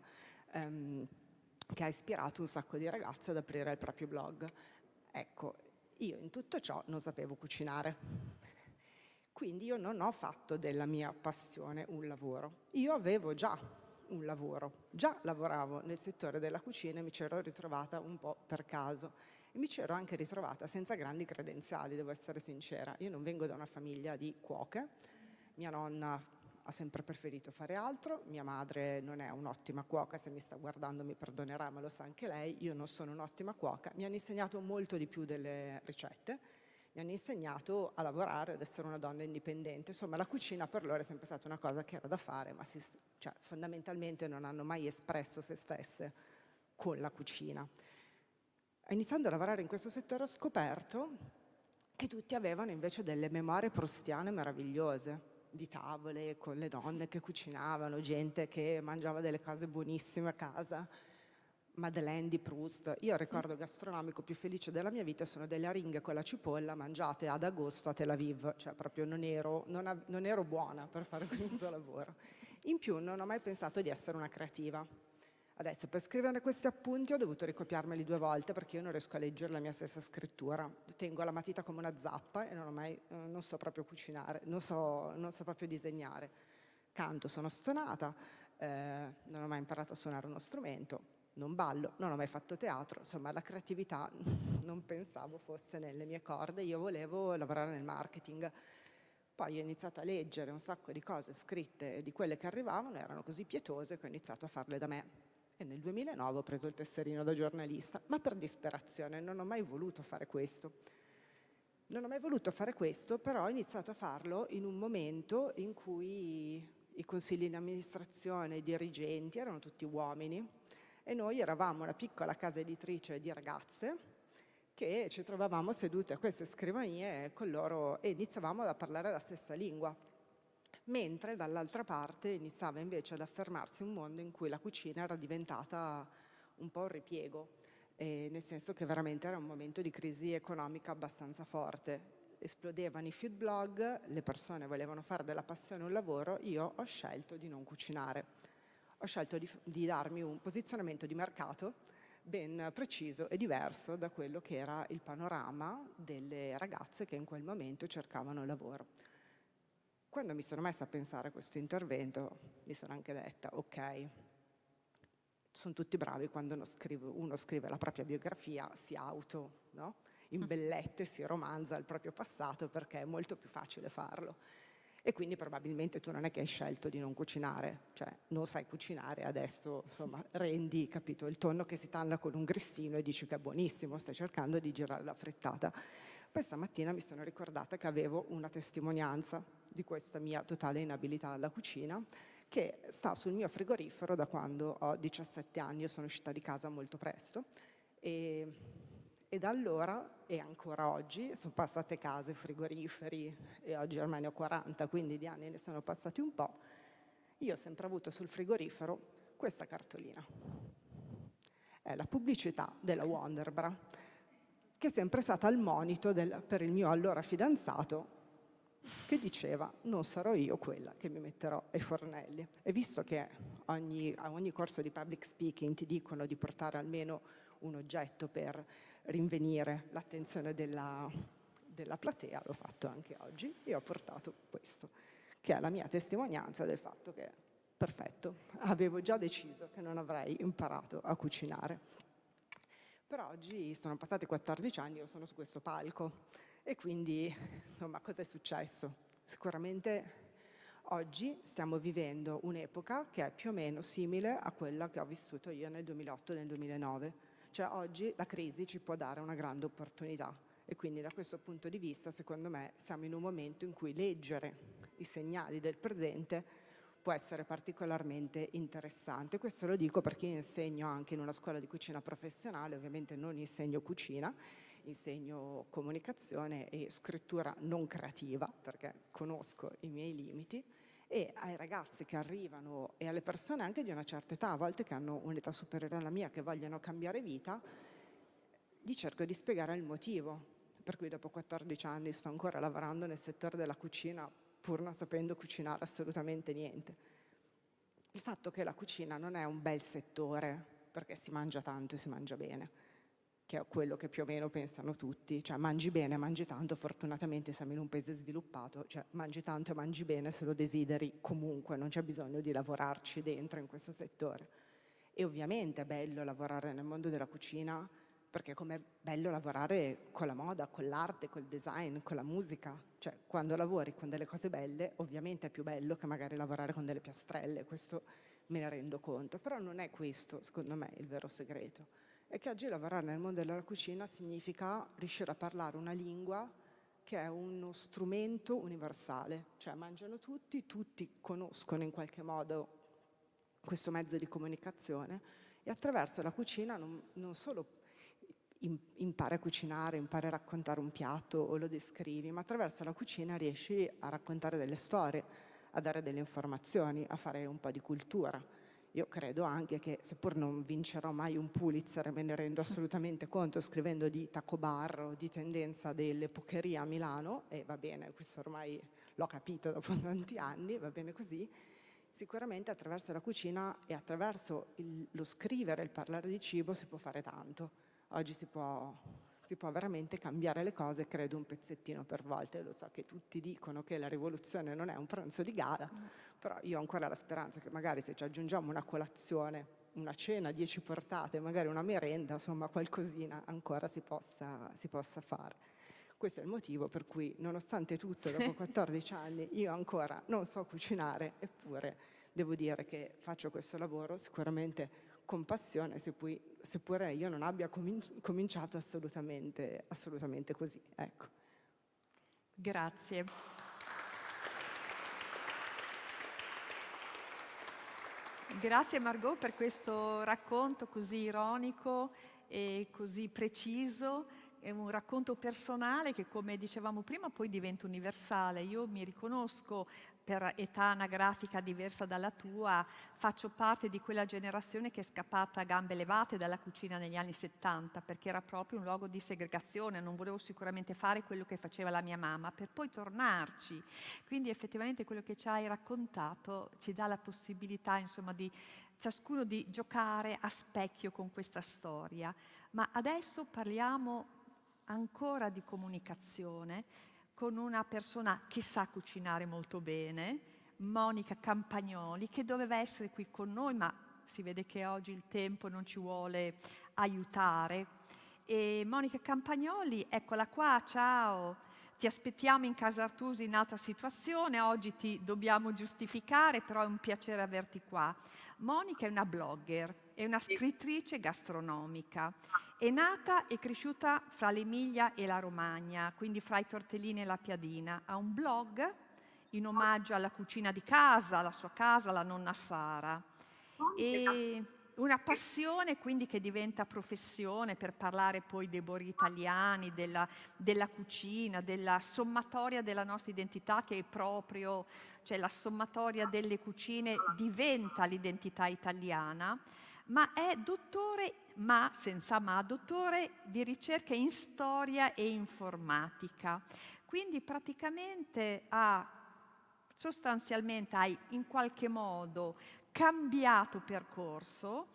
ispirato un sacco di ragazze ad aprire il proprio blog. Ecco, io in tutto ciò non sapevo cucinare, quindi io non ho fatto della mia passione un lavoro. Io avevo già un lavoro, già lavoravo nel settore della cucina e mi c'ero ritrovata un po' per caso. E mi c'ero anche ritrovata senza grandi credenziali, devo essere sincera. Io non vengo da una famiglia di cuoche, mia nonna ha sempre preferito fare altro, mia madre non è un'ottima cuoca, se mi sta guardando mi perdonerà, ma lo sa anche lei, io non sono un'ottima cuoca. Mi hanno insegnato molto di più delle ricette, mi hanno insegnato a lavorare, ad essere una donna indipendente. Insomma, la cucina per loro è sempre stata una cosa che era da fare, ma fondamentalmente non hanno mai espresso se stesse con la cucina. Iniziando a lavorare in questo settore ho scoperto che tutti avevano invece delle memorie proustiane meravigliose, di tavole con le donne che cucinavano, gente che mangiava delle cose buonissime a casa, Madeleine di Proust. Io il ricordo gastronomico più felice della mia vita sono delle aringhe con la cipolla mangiate ad agosto a Tel Aviv, cioè proprio non ero buona per fare questo lavoro. In più non ho mai pensato di essere una creativa. Adesso per scrivere questi appunti ho dovuto ricopiarmeli 2 volte perché io non riesco a leggere la mia stessa scrittura. Tengo la matita come una zappa e non so proprio cucinare, non so proprio disegnare. Canto, sono stonata, non ho mai imparato a suonare uno strumento, non ballo, non ho mai fatto teatro, insomma la creatività non pensavo fosse nelle mie corde, io volevo lavorare nel marketing. Poi ho iniziato a leggere un sacco di cose scritte, di quelle che arrivavano, erano così pietose che ho iniziato a farle da me. E nel 2009 ho preso il tesserino da giornalista, ma per disperazione, non ho mai voluto fare questo. Non ho mai voluto fare questo, però ho iniziato a farlo in un momento in cui i consigli di amministrazione, i dirigenti erano tutti uomini e noi eravamo una piccola casa editrice di ragazze che ci trovavamo sedute a queste scrivanie con loro e iniziavamo a parlare la stessa lingua, mentre dall'altra parte iniziava invece ad affermarsi un mondo in cui la cucina era diventata un po' un ripiego, nel senso che veramente era un momento di crisi economica abbastanza forte. Esplodevano i food blog, le persone volevano fare della passione un lavoro, io ho scelto di non cucinare. Ho scelto di darmi un posizionamento di mercato ben preciso e diverso da quello che era il panorama delle ragazze che in quel momento cercavano lavoro. Quando mi sono messa a pensare a questo intervento, mi sono anche detta, ok, sono tutti bravi quando uno scrive la propria biografia, si no? Imbellette, si romanza il proprio passato perché è molto più facile farlo. E quindi probabilmente tu non è che hai scelto di non cucinare, cioè non sai cucinare, adesso insomma rendi, capito, il tonno che si talla con un grissino e dici che è buonissimo, stai cercando di girare la frittata. Poi stamattina mi sono ricordata che avevo una testimonianza di questa mia totale inabilità alla cucina che sta sul mio frigorifero da quando ho 17 anni, io sono uscita di casa molto presto e da allora e ancora oggi sono passate case, frigoriferi e oggi ormai ne ho 40, quindi di anni ne sono passati un po'. Io ho sempre avuto sul frigorifero questa cartolina. È la pubblicità della Wonderbra, che è sempre stata il monito per il mio allora fidanzato, che diceva non sarò io quella che mi metterò ai fornelli. E visto che a ogni corso di public speaking ti dicono di portare almeno un oggetto per rinvenire l'attenzione della platea, l'ho fatto anche oggi e ho portato questo, che è la mia testimonianza del fatto che, perfetto, avevo già deciso che non avrei imparato a cucinare. Però oggi sono passati 14 anni, io sono su questo palco e quindi, insomma, cosa è successo? Sicuramente oggi stiamo vivendo un'epoca che è più o meno simile a quella che ho vissuto io nel 2008 e nel 2009. Cioè oggi la crisi ci può dare una grande opportunità e quindi da questo punto di vista, secondo me, siamo in un momento in cui leggere i segnali del presente può essere particolarmente interessante. Questo lo dico perché io insegno anche in una scuola di cucina professionale, ovviamente non insegno cucina, insegno comunicazione e scrittura non creativa, perché conosco i miei limiti, e ai ragazzi che arrivano e alle persone anche di una certa età, a volte che hanno un'età superiore alla mia, che vogliono cambiare vita, gli cerco di spiegare il motivo per cui dopo 14 anni sto ancora lavorando nel settore della cucina pur non sapendo cucinare assolutamente niente. Il fatto che la cucina non è un bel settore perché si mangia tanto e si mangia bene, che è quello che più o meno pensano tutti, cioè mangi bene, mangi tanto, fortunatamente siamo in un paese sviluppato, cioè mangi tanto e mangi bene se lo desideri comunque, non c'è bisogno di lavorarci dentro in questo settore. E ovviamente è bello lavorare nel mondo della cucina perché com'è bello lavorare con la moda, con l'arte, col design, con la musica, cioè quando lavori con delle cose belle ovviamente è più bello che magari lavorare con delle piastrelle, questo me ne rendo conto, però non è questo secondo me il vero segreto. È che oggi lavorare nel mondo della cucina significa riuscire a parlare una lingua che è uno strumento universale, cioè mangiano tutti conoscono in qualche modo questo mezzo di comunicazione e attraverso la cucina non solo impari a cucinare, impari a raccontare un piatto o lo descrivi, ma attraverso la cucina riesci a raccontare delle storie, a dare delle informazioni, a fare un po' di cultura. Io credo anche che, seppur non vincerò mai un Pulitzer, me ne rendo assolutamente conto scrivendo di taco bar o di tendenza delle pocherie a Milano, e va bene, questo ormai l'ho capito dopo tanti anni, va bene così, sicuramente attraverso la cucina e attraverso lo scrivere, il parlare di cibo si può fare tanto. Oggi si può veramente cambiare le cose, credo, un pezzettino per volta. Lo so che tutti dicono che la rivoluzione non è un pranzo di gala, però io ho ancora la speranza che magari se ci aggiungiamo una colazione, una cena, 10 portate, magari una merenda, insomma qualcosina ancora si possa fare. Questo è il motivo per cui, nonostante tutto, dopo 14 anni, io ancora non so cucinare, eppure devo dire che faccio questo lavoro sicuramente con passione, seppure io non abbia cominciato assolutamente così. Ecco. Grazie. Grazie Margot per questo racconto così ironico e così preciso. È un racconto personale che, come dicevamo prima, poi diventa universale. Io mi riconosco, per età anagrafica diversa dalla tua, faccio parte di quella generazione che è scappata a gambe levate dalla cucina negli anni 70, perché era proprio un luogo di segregazione, non volevo sicuramente fare quello che faceva la mia mamma, per poi tornarci. Quindi effettivamente quello che ci hai raccontato ci dà la possibilità, insomma, di ciascuno di giocare a specchio con questa storia. Ma adesso parliamo ancora di comunicazione con una persona che sa cucinare molto bene, Monica Campagnoli, che doveva essere qui con noi, ma si vede che oggi il tempo non ci vuole aiutare. E Monica Campagnoli, eccola qua, ciao! Ti aspettiamo in Casa Artusi in altra situazione, oggi ti dobbiamo giustificare, però è un piacere averti qua. Monica è una blogger, è una scrittrice gastronomica. È nata e cresciuta fra l'Emilia e la Romagna, quindi fra i tortellini e la piadina. Ha un blog in omaggio alla cucina di casa, alla sua casa, la nonna Sara. E una passione quindi che diventa professione per parlare poi dei borghi italiani, della cucina, della sommatoria della nostra identità, che è proprio, cioè la sommatoria delle cucine diventa l'identità italiana. Ma è dottore, ma senza ma, dottore di ricerca in storia e informatica. Quindi praticamente sostanzialmente hai in qualche modo cambiato percorso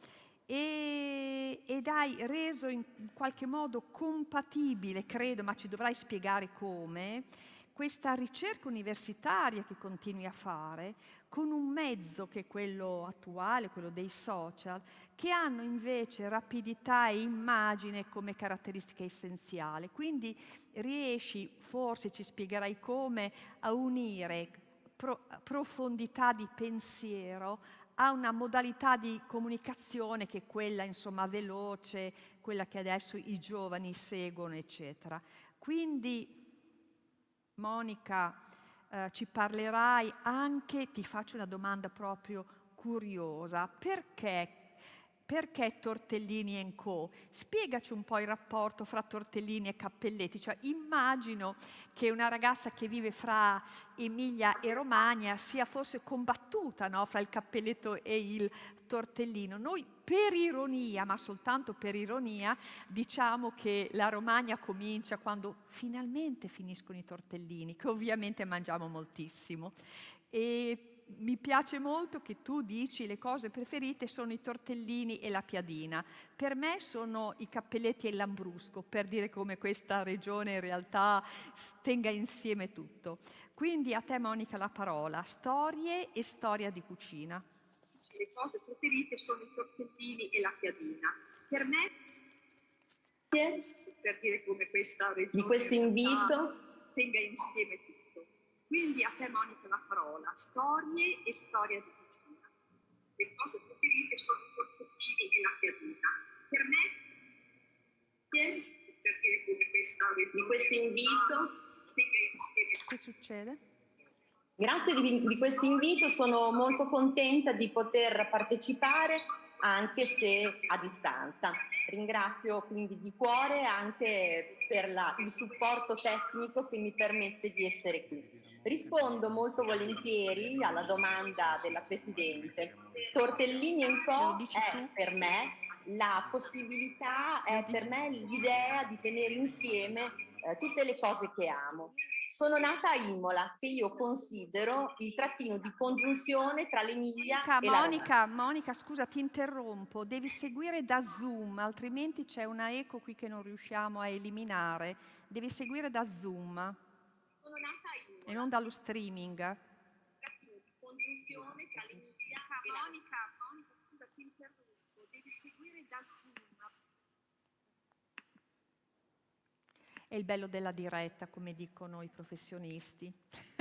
ed hai reso in qualche modo compatibile, credo, ma ci dovrai spiegare come, questa ricerca universitaria che continui a fare con un mezzo che è quello attuale, quello dei social, che hanno invece rapidità e immagine come caratteristica essenziale. Quindi riesci, forse ci spiegherai come, a unire profondità di pensiero a una modalità di comunicazione che è quella, insomma, veloce, quella che adesso i giovani seguono, eccetera. Quindi, Monica, ci parlerai anche, ti faccio una domanda proprio curiosa, perché Tortellini & Co? Spiegaci un po' il rapporto fra Tortellini e Cappelletti. Cioè, immagino che una ragazza che vive fra Emilia e Romagna sia forse combattuta, no? Fra il cappelletto e il tortellino. Noi, per ironia, ma soltanto per ironia, diciamo che la Romagna comincia quando finalmente finiscono i tortellini, che ovviamente mangiamo moltissimo. E mi piace molto che tu dici le cose preferite sono i tortellini e la piadina. Per me sono i cappelletti e il lambrusco, per dire come questa regione in realtà tenga insieme tutto. Quindi a te, Monica, la parola. Storie e storia di cucina. Le cose preferite sono i tortellini e la piadina. Per me, per dire come questa regione di questo invito, tenga insieme tutto. Quindi a te, Monica, la parola. Storie e storia di cucina. Le cose preferite sono i tortellini e la piadina. Per me, per dire come questa regione di questo invito, tenga insieme tutto. Che succede? Grazie di questo invito, sono molto contenta di poter partecipare anche se a distanza. Ringrazio quindi di cuore anche per il supporto tecnico che mi permette di essere qui. Rispondo molto volentieri alla domanda della Presidente. Tortellini & Co è per me la possibilità, è per me l'idea di tenere insieme tutte le cose che amo. Sono nata a Imola, che io considero il trattino di congiunzione tra l'Emilia e la Romagna. Monica, scusa, ti interrompo. Devi seguire da Zoom, altrimenti c'è una eco qui che non riusciamo a eliminare. Devi seguire da Zoom. Sono nata a Imola. E non dallo streaming. Trattino di congiunzione tra l'Emilia e la Romagna. Monica, scusa, ti interrompo. Devi seguire da Zoom. È il bello della diretta, come dicono i professionisti.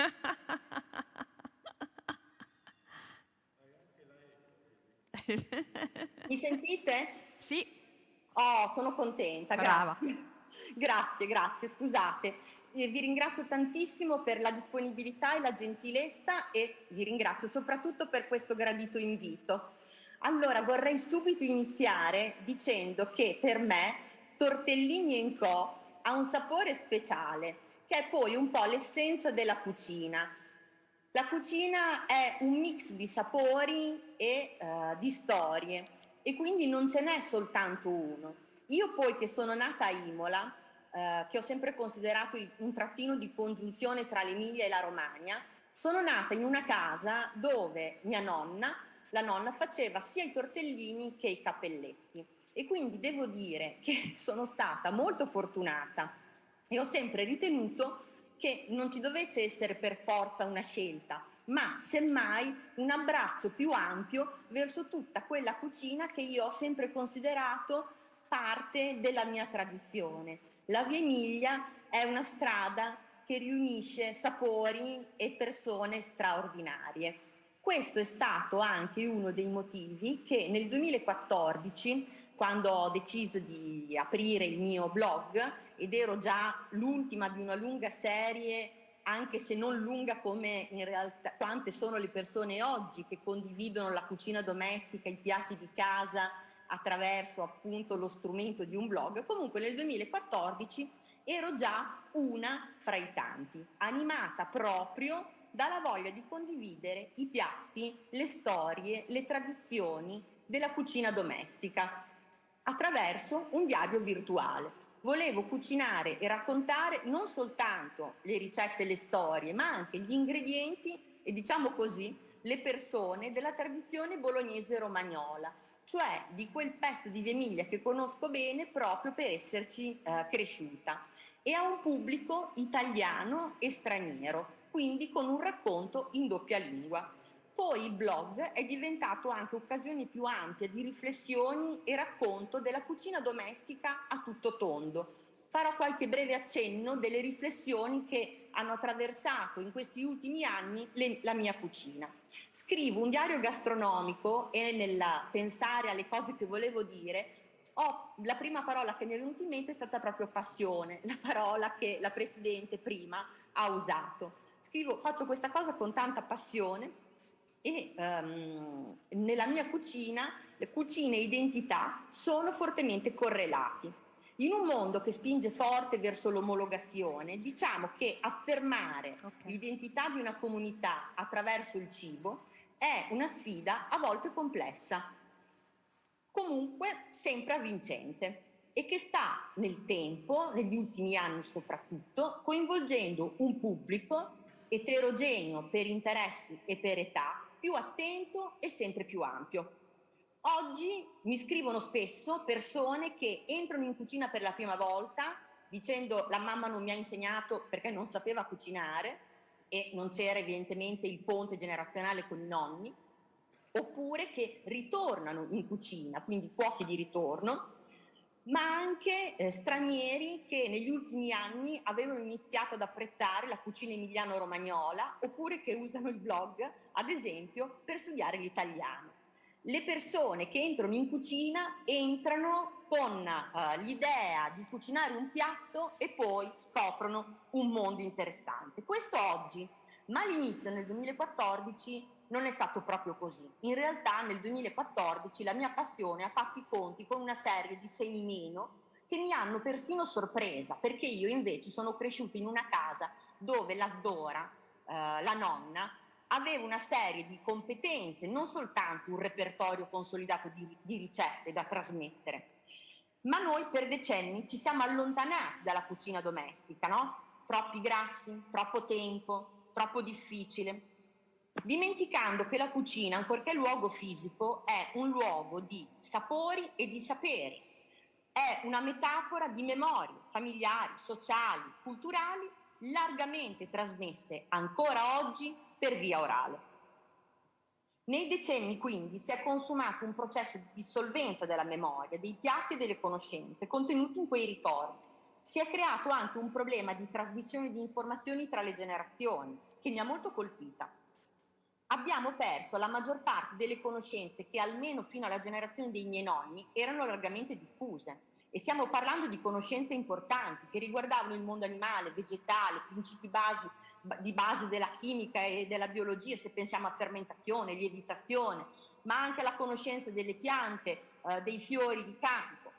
Mi sentite? Sì. Oh, sono contenta, Brava. Grazie, scusate. Vi ringrazio tantissimo per la disponibilità e la gentilezza e vi ringrazio soprattutto per questo gradito invito. Allora, vorrei subito iniziare dicendo che per me Tortellini & Co. ha un sapore speciale, che è poi un po' l'essenza della cucina. La cucina è un mix di sapori e di storie, e quindi non ce n'è soltanto uno. Io poi, che sono nata a Imola, che ho sempre considerato un trattino di congiunzione tra l'Emilia e la Romagna, sono nata in una casa dove mia nonna, la nonna, faceva sia i tortellini che i cappelletti, e quindi devo dire che sono stata molto fortunata e ho sempre ritenuto che non ci dovesse essere per forza una scelta, ma semmai un abbraccio più ampio verso tutta quella cucina che io ho sempre considerato parte della mia tradizione. La Via Emilia è una strada che riunisce sapori e persone straordinarie. Questo è stato anche uno dei motivi che nel 2014, quando ho deciso di aprire il mio blog, ed ero già l'ultima di una lunga serie, anche se non lunga come in realtà quante sono le persone oggi che condividono la cucina domestica, i piatti di casa, attraverso appunto lo strumento di un blog. Comunque nel 2014 ero già una fra i tanti, animata proprio dalla voglia di condividere i piatti, le storie, le tradizioni della cucina domestica attraverso un diario virtuale. Volevo cucinare e raccontare non soltanto le ricette e le storie, ma anche gli ingredienti e, diciamo così, le persone della tradizione bolognese romagnola, cioè di quel pezzo di Via Emilia che conosco bene proprio per esserci cresciuta, e a un pubblico italiano e straniero, quindi con un racconto in doppia lingua. Poi il blog è diventato anche occasione più ampia di riflessioni e racconto della cucina domestica a tutto tondo. Farò qualche breve accenno delle riflessioni che hanno attraversato in questi ultimi anni la mia cucina. Scrivo un diario gastronomico e nel pensare alle cose che volevo dire, la prima parola che mi è venuta in mente è stata proprio passione, la parola che la Presidente prima ha usato. Faccio questa cosa con tanta passione e nella mia cucina le cucine e identità sono fortemente correlati. In un mondo che spinge forte verso l'omologazione, diciamo che affermare l'identità di una comunità attraverso il cibo è una sfida a volte complessa, comunque sempre avvincente, e che sta nel tempo, negli ultimi anni soprattutto, coinvolgendo un pubblico eterogeneo per interessi e per età, più attento e sempre più ampio. Oggi mi scrivono spesso persone che entrano in cucina per la prima volta dicendo: la mamma non mi ha insegnato perché non sapeva cucinare e non c'era evidentemente il ponte generazionale con i nonni, oppure che ritornano in cucina, quindi cuochi di ritorno, ma anche stranieri che negli ultimi anni avevano iniziato ad apprezzare la cucina emiliano-romagnola, oppure che usano il blog, ad esempio, per studiare l'italiano. Le persone che entrano in cucina entrano con l'idea di cucinare un piatto e poi scoprono un mondo interessante. Questo oggi, ma all'inizio, nel 2014, non è stato proprio così. In realtà nel 2014 la mia passione ha fatto i conti con una serie di segni meno che mi hanno persino sorpresa, perché io invece sono cresciuta in una casa dove la Sdora, la nonna, aveva una serie di competenze, non soltanto un repertorio consolidato di ricette da trasmettere, ma noi per decenni ci siamo allontanati dalla cucina domestica, no? Troppi grassi, troppo tempo, troppo difficile, dimenticando che la cucina, ancorché luogo fisico, è un luogo di sapori e di saperi. È una metafora di memorie familiari, sociali, culturali, largamente trasmesse ancora oggi per via orale. Nei decenni, quindi, si è consumato un processo di dissolvenza della memoria, dei piatti e delle conoscenze contenuti in quei ricordi. Si è creato anche un problema di trasmissione di informazioni tra le generazioni, che mi ha molto colpita. Abbiamo perso la maggior parte delle conoscenze che, almeno fino alla generazione dei miei nonni, erano largamente diffuse. E stiamo parlando di conoscenze importanti che riguardavano il mondo animale, vegetale, principi di base della chimica e della biologia, se pensiamo a fermentazione, lievitazione, ma anche la conoscenza delle piante, dei fiori di campo.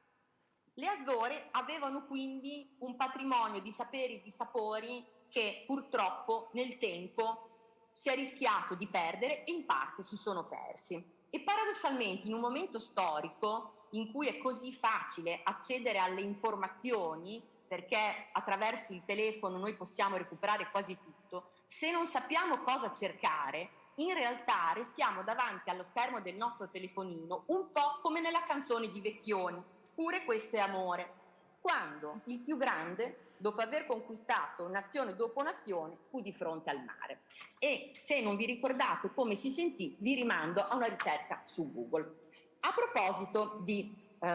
Le Azzorre avevano quindi un patrimonio di saperi e di sapori che purtroppo nel tempo si è rischiato di perdere e in parte si sono persi. E paradossalmente in un momento storico in cui è così facile accedere alle informazioni, perché attraverso il telefono noi possiamo recuperare quasi tutto, se non sappiamo cosa cercare, in realtà restiamo davanti allo schermo del nostro telefonino un po' come nella canzone di Vecchioni, Pure questo è amore, quando il più grande, dopo aver conquistato nazione dopo nazione, fu di fronte al mare. E se non vi ricordate come si sentì, vi rimando a una ricerca su Google. A proposito di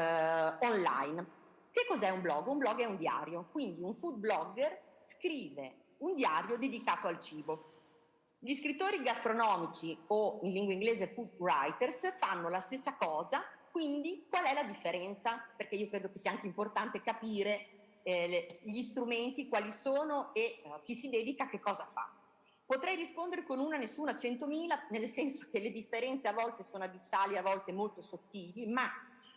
online, che cos'è un blog? Un blog è un diario, quindi un food blogger scrive un diario dedicato al cibo. Gli scrittori gastronomici o in lingua inglese food writers fanno la stessa cosa, quindi qual è la differenza? Perché io credo che sia anche importante capire gli strumenti, quali sono e chi si dedica a che cosa fa. Potrei rispondere con una, nessuna, 100.000, nel senso che le differenze a volte sono abissali, a volte molto sottili, ma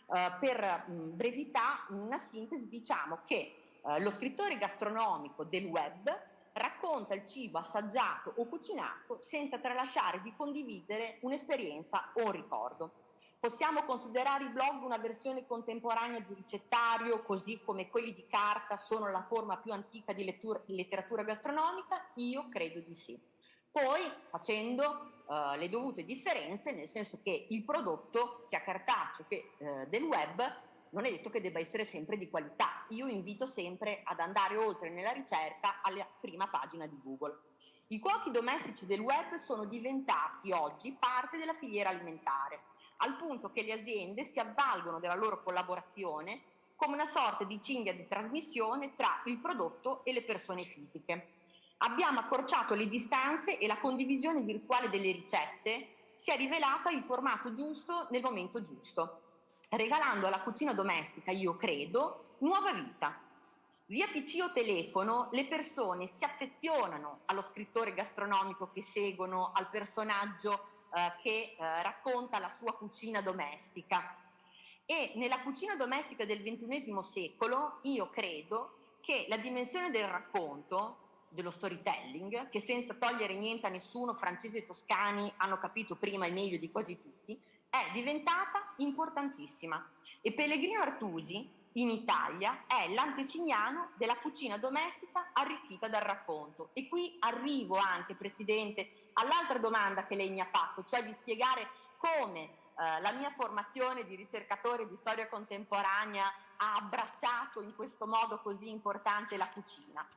per brevità, in una sintesi, diciamo che lo scrittore gastronomico del web racconta il cibo assaggiato o cucinato senza tralasciare di condividere un'esperienza o un ricordo. Possiamo considerare i blog una versione contemporanea di ricettario, così come quelli di carta sono la forma più antica di letteratura gastronomica? Io credo di sì. Poi facendo le dovute differenze, nel senso che il prodotto, sia cartaceo che del web, non è detto che debba essere sempre di qualità. Io invito sempre ad andare oltre nella ricerca alla prima pagina di Google. I cuochi domestici del web sono diventati oggi parte della filiera alimentare, al punto che le aziende si avvalgono della loro collaborazione come una sorta di cinghia di trasmissione tra il prodotto e le persone fisiche. Abbiamo accorciato le distanze e la condivisione virtuale delle ricette si è rivelata il formato giusto nel momento giusto, regalando alla cucina domestica, io credo, nuova vita. Via PC o telefono le persone si affezionano allo scrittore gastronomico che seguono, al personaggio che racconta la sua cucina domestica. E nella cucina domestica del XXI secolo io credo che la dimensione del racconto, dello storytelling, che senza togliere niente a nessuno, francesi e toscani hanno capito prima e meglio di quasi tutti, è diventata importantissima. E Pellegrino Artusi in Italia è l'antesignano della cucina domestica arricchita dal racconto. E qui arrivo anche, Presidente, all'altra domanda che lei mi ha fatto, cioè di spiegare come la mia formazione di ricercatore di storia contemporanea ha abbracciato in questo modo così importante la cucina.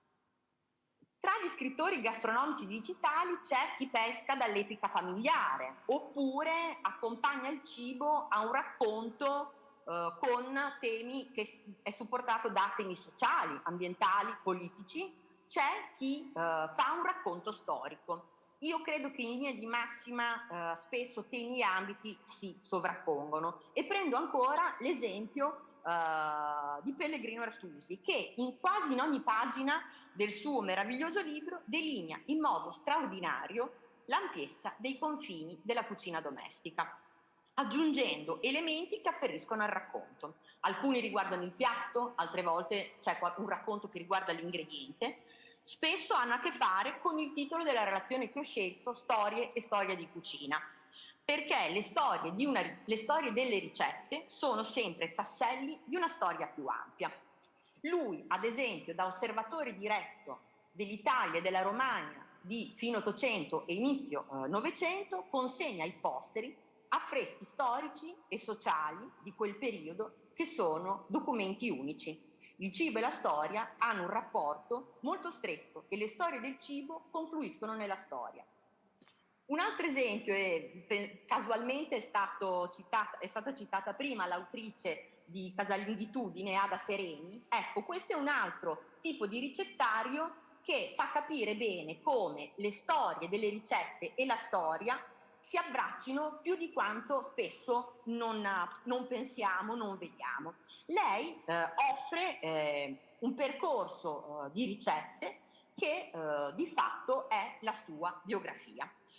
Tra gli scrittori gastronomici digitali c'è chi pesca dall'epica familiare oppure accompagna il cibo a un racconto con temi che è supportato da temi sociali, ambientali, politici. C'è chi fa un racconto storico. Io credo che in linea di massima spesso temi e ambiti si sovrappongono e prendo ancora l'esempio di Pellegrino Artusi, che quasi in ogni pagina del suo meraviglioso libro delinea in modo straordinario l'ampiezza dei confini della cucina domestica, aggiungendo elementi che afferiscono al racconto. Alcuni riguardano il piatto, altre volte c'è un racconto che riguarda l'ingrediente. Spesso hanno a che fare con il titolo della relazione che ho scelto, Storie e storia di cucina, perché le storie delle ricette sono sempre tasselli di una storia più ampia. Lui, ad esempio, da osservatore diretto dell'Italia e della Romagna di fine Ottocento e inizio Novecento, consegna ai posteri affreschi storici e sociali di quel periodo che sono documenti unici. Il cibo e la storia hanno un rapporto molto stretto e le storie del cibo confluiscono nella storia. Un altro esempio, casualmente è stata citata prima l'autrice di Casalingitudine, Ada Sereni. Ecco, questo è un altro tipo di ricettario che fa capire bene come le storie delle ricette e la storia si abbraccino più di quanto spesso non pensiamo, non vediamo. Lei offre un percorso di ricette che di fatto è la sua biografia.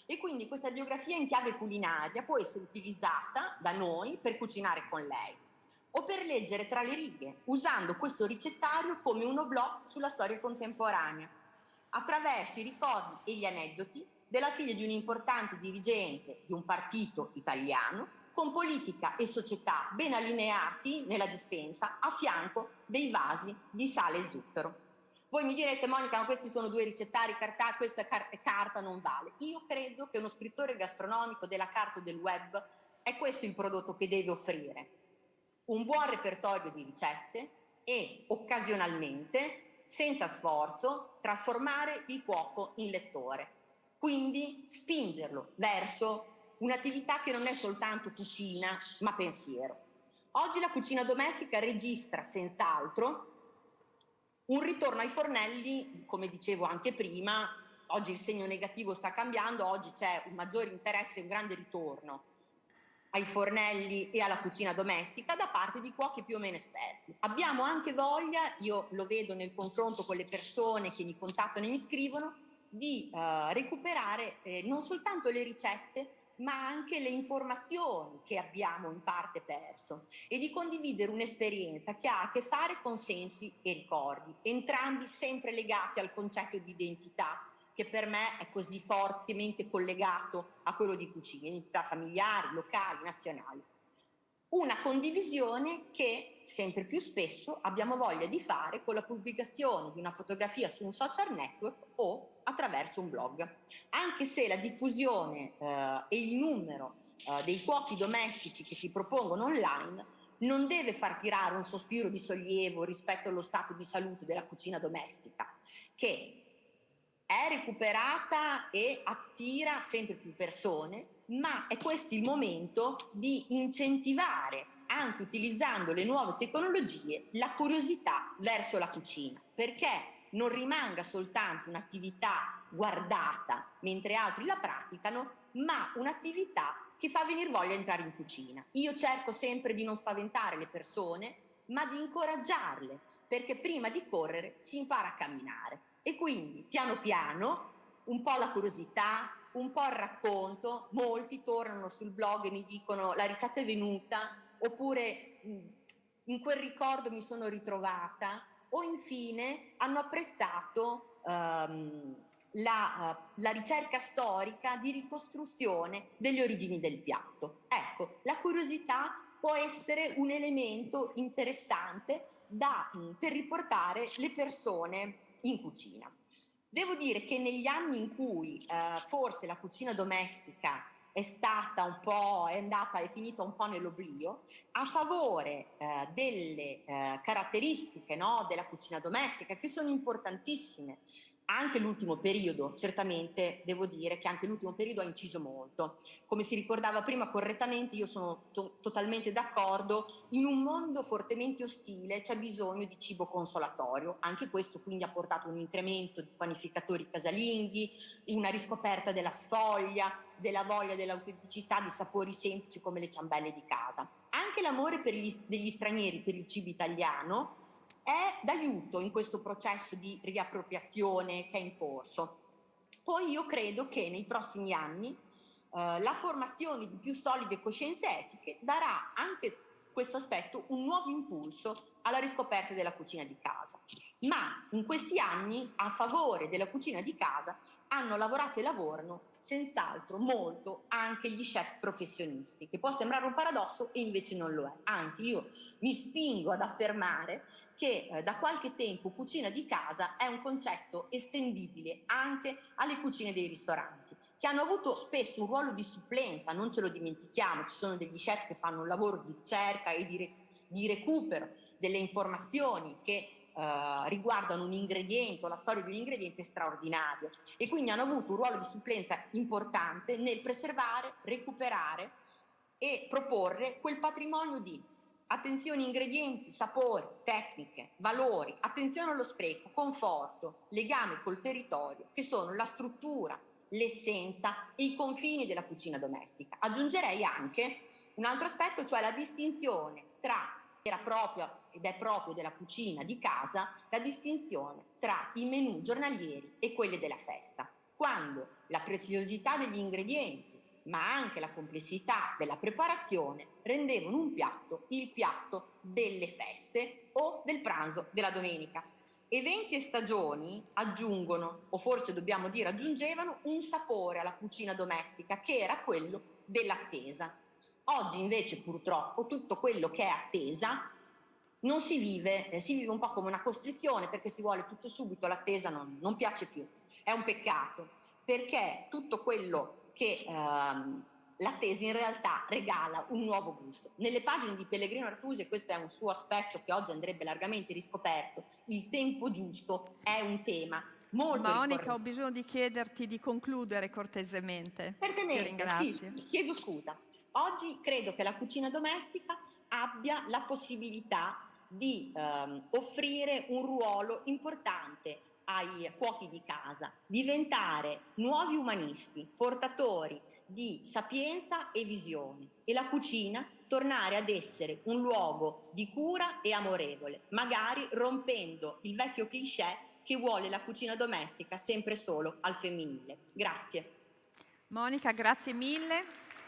E quindi questa biografia in chiave culinaria può essere utilizzata da noi per cucinare con lei o per leggere tra le righe, usando questo ricettario come uno blog sulla storia contemporanea, attraverso i ricordi e gli aneddoti della figlia di un importante dirigente di un partito italiano, con politica e società ben allineati nella dispensa a fianco dei vasi di sale e zucchero. Voi mi direte, Monica, ma questi sono 2 ricettari, questa carta non vale. Io credo che uno scrittore gastronomico della carta del web è questo il prodotto che deve offrire: un buon repertorio di ricette e occasionalmente, senza sforzo, trasformare il cuoco in lettore. Quindi spingerlo verso un'attività che non è soltanto cucina, ma pensiero. Oggi la cucina domestica registra senz'altro un ritorno ai fornelli, come dicevo anche prima. Oggi il segno negativo sta cambiando, oggi c'è un maggiore interesse e un grande ritorno ai fornelli e alla cucina domestica da parte di cuochi più o meno esperti. Abbiamo anche voglia, io lo vedo nel confronto con le persone che mi contattano e mi scrivono, di recuperare non soltanto le ricette, ma anche le informazioni che abbiamo in parte perso, e di condividere un'esperienza che ha a che fare con sensi e ricordi, entrambi sempre legati al concetto di identità, che per me è così fortemente collegato a quello di cucina, identità familiari, locali, nazionali. Una condivisione che sempre più spesso abbiamo voglia di fare con la pubblicazione di una fotografia su un social network o attraverso un blog. Anche se la diffusione e il numero dei cuochi domestici che si propongono online non deve far tirare un sospiro di sollievo rispetto allo stato di salute della cucina domestica, che è recuperata e attira sempre più persone, ma è questo il momento di incentivare, anche utilizzando le nuove tecnologie, la curiosità verso la cucina, perché non rimanga soltanto un'attività guardata mentre altri la praticano, ma un'attività che fa venire voglia di entrare in cucina. Io cerco sempre di non spaventare le persone, ma di incoraggiarle, perché prima di correre si impara a camminare. E quindi piano piano un po' la curiosità, un po' il racconto. Molti tornano sul blog e mi dicono: la ricetta è venuta, oppure in quel ricordo mi sono ritrovata, o infine hanno apprezzato la ricerca storica di ricostruzione delle origini del piatto. Ecco, la curiosità può essere un elemento interessante per riportare le persone in cucina. Devo dire che negli anni in cui forse la cucina domestica è finita un po' nell'oblio, a favore delle caratteristiche, no, della cucina domestica, che sono importantissime. Anche l'ultimo periodo, certamente devo dire che anche l'ultimo periodo ha inciso molto. Come si ricordava prima correttamente, io sono totalmente d'accordo, in un mondo fortemente ostile c'è bisogno di cibo consolatorio. Anche questo quindi ha portato un incremento di panificatori casalinghi, una riscoperta della sfoglia, della voglia dell'autenticità, di sapori semplici come le ciambelle di casa. Anche l'amore degli stranieri per il cibo italiano è d'aiuto in questo processo di riappropriazione che è in corso. Poi io credo che nei prossimi anni la formazione di più solide coscienze etiche darà anche questo aspetto un nuovo impulso alla riscoperta della cucina di casa. Ma in questi anni a favore della cucina di casa hanno lavorato e lavorano senz'altro molto anche gli chef professionisti, che può sembrare un paradosso e invece non lo è. Anzi, io mi spingo ad affermare che da qualche tempo cucina di casa è un concetto estendibile anche alle cucine dei ristoranti, che hanno avuto spesso un ruolo di supplenza, non ce lo dimentichiamo. Ci sono degli chef che fanno un lavoro di ricerca e di recupero delle informazioni che riguardano un ingrediente o la storia di un ingrediente straordinario, e quindi hanno avuto un ruolo di supplenza importante nel preservare, recuperare e proporre quel patrimonio di attenzione ingredienti, sapori, tecniche, valori, attenzione allo spreco, conforto, legame col territorio, che sono la struttura, l'essenza e i confini della cucina domestica. Aggiungerei anche un altro aspetto, cioè la distinzione tra, era proprio ed è proprio della cucina di casa, la distinzione tra i menù giornalieri e quelli della festa. quando la preziosità degli ingredienti, ma anche la complessità della preparazione rendevano un piatto il piatto delle feste o del pranzo della domenica. Eventi e stagioni aggiungono, o forse dobbiamo dire aggiungevano, un sapore alla cucina domestica che era quello dell'attesa. Oggi invece purtroppo tutto quello che è attesa non si vive un po' come una costrizione, perché si vuole tutto subito, l'attesa non piace più. È un peccato, perché tutto quello che l'attesa in realtà regala un nuovo gusto. Nelle pagine di Pellegrino Artusi, e questo è un suo aspetto che oggi andrebbe largamente riscoperto, il tempo giusto è un tema molto Monica, ricorrente. ho bisogno di chiederti di concludere cortesemente. Ti ringrazio. Sì, chiedo scusa. Oggi credo che la cucina domestica abbia la possibilità di offrire un ruolo importante ai cuochi di casa, diventare nuovi umanisti, portatori di sapienza e visione, e la cucina tornare ad essere un luogo di cura e amorevole, magari rompendo il vecchio cliché che vuole la cucina domestica sempre solo al femminile. Grazie. Monica, grazie mille.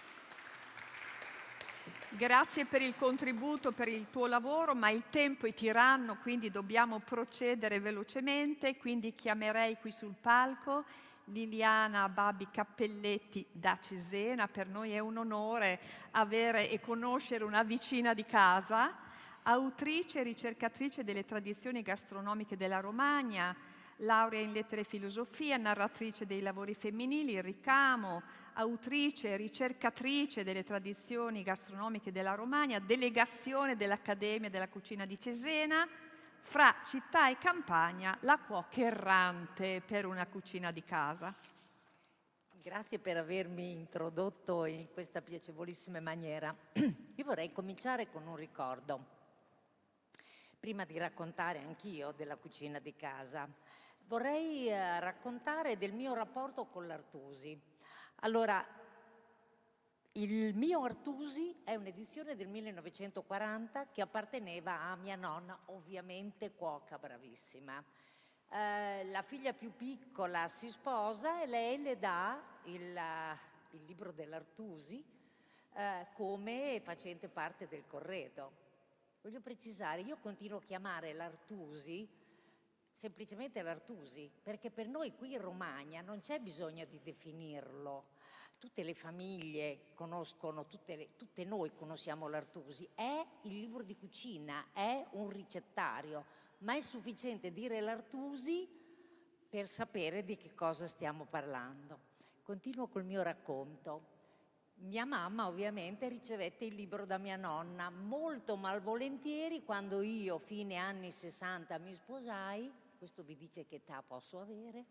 Grazie per il contributo, per il tuo lavoro, ma il tempo è tiranno, quindi dobbiamo procedere velocemente, quindi chiamerei qui sul palco Liliana Babi Cappelletti da Cesena. Per noi è un onore avere e conoscere una vicina di casa, autrice e ricercatrice delle tradizioni gastronomiche della Romagna, laurea in lettere e filosofia, narratrice dei lavori femminili, il ricamo, autrice e ricercatrice delle tradizioni gastronomiche della Romagna, delegazione dell'Accademia della Cucina di Cesena, fra città e campagna, la cuoca errante per una cucina di casa. Grazie per avermi introdotto in questa piacevolissima maniera. Io vorrei cominciare con un ricordo, prima di raccontare anch'io della cucina di casa. Vorrei raccontare del mio rapporto con l'Artusi. Allora, il mio Artusi è un'edizione del 1940 che apparteneva a mia nonna, ovviamente cuoca bravissima. La figlia più piccola si sposa e lei le dà il libro dell'Artusi come facente parte del corredo. Voglio precisare, io continuo a chiamare l'Artusi semplicemente l'Artusi, perché per noi qui in Romagna non c'è bisogno di definirlo. Tutte le famiglie conoscono, tutte noi conosciamo l'Artusi. È il libro di cucina, è un ricettario, ma è sufficiente dire l'Artusi per sapere di che cosa stiamo parlando. Continuo col mio racconto. Mia mamma ovviamente ricevette il libro da mia nonna, molto malvolentieri. Quando io, fine anni 60, mi sposai, questo vi dice che età posso avere,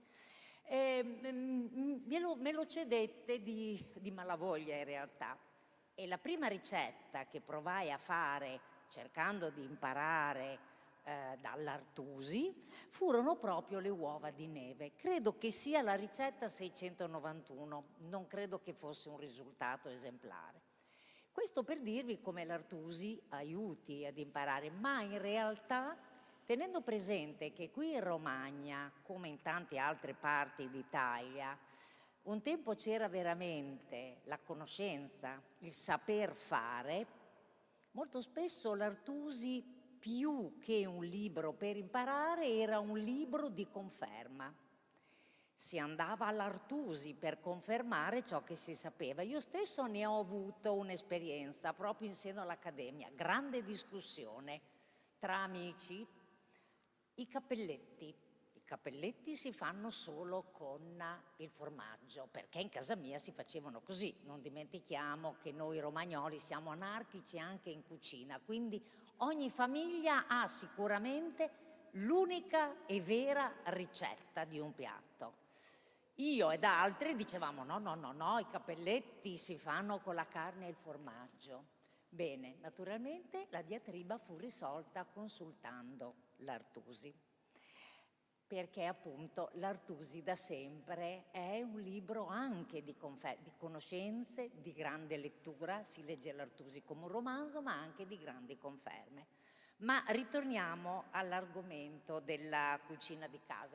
me lo cedette di malavoglia in realtà. E la prima ricetta che provai a fare, cercando di imparare dall'Artusi, furono proprio le uova di neve. Credo che sia la ricetta 691, non credo che fosse un risultato esemplare. Questo per dirvi come l'Artusi aiuti ad imparare, ma in realtà tenendo presente che qui in Romagna, come in tante altre parti d'Italia, un tempo c'era veramente la conoscenza, il saper fare, molto spesso l'Artusi, più che un libro per imparare, era un libro di conferma. Si andava all'Artusi per confermare ciò che si sapeva. Io stesso ne ho avuto un'esperienza proprio in seno all'Accademia, grande discussione tra amici. I cappelletti si fanno solo con il formaggio, perché in casa mia si facevano così. Non dimentichiamo che noi romagnoli siamo anarchici anche in cucina, quindi ogni famiglia ha sicuramente l'unica e vera ricetta di un piatto. Io ed altri dicevamo no, i cappelletti si fanno con la carne e il formaggio. Bene, naturalmente la diatriba fu risolta consultando l'Artusi, perché appunto l'Artusi da sempre è un libro anche di conoscenze, di grande lettura, si legge l'Artusi come un romanzo, ma anche di grandi conferme. Ma ritorniamo all'argomento della cucina di casa.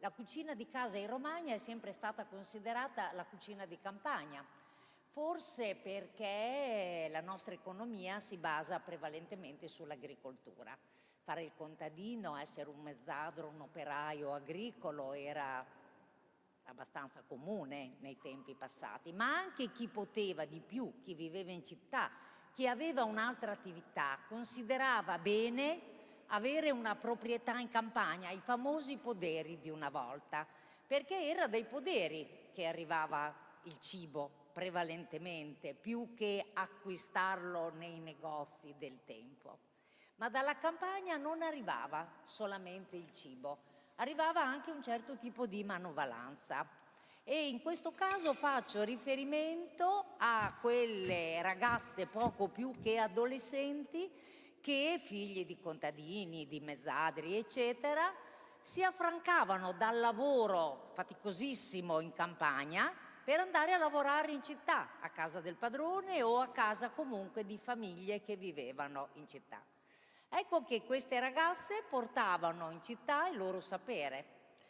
La cucina di casa in Romagna è sempre stata considerata la cucina di campagna, forse perché la nostra economia si basa prevalentemente sull'agricoltura. Fare il contadino, essere un mezzadro, un operaio agricolo era abbastanza comune nei tempi passati, ma anche chi poteva di più, chi viveva in città, chi aveva un'altra attività, considerava bene avere una proprietà in campagna, i famosi poderi di una volta, perché era dai poderi che arrivava il cibo prevalentemente, più che acquistarlo nei negozi del tempo. Ma dalla campagna non arrivava solamente il cibo, arrivava anche un certo tipo di manovalanza. E in questo caso faccio riferimento a quelle ragazze poco più che adolescenti che, figli di contadini, di mezzadri, eccetera, si affrancavano dal lavoro faticosissimo in campagna per andare a lavorare in città, a casa del padrone o a casa comunque di famiglie che vivevano in città. Ecco che queste ragazze portavano in città il loro sapere,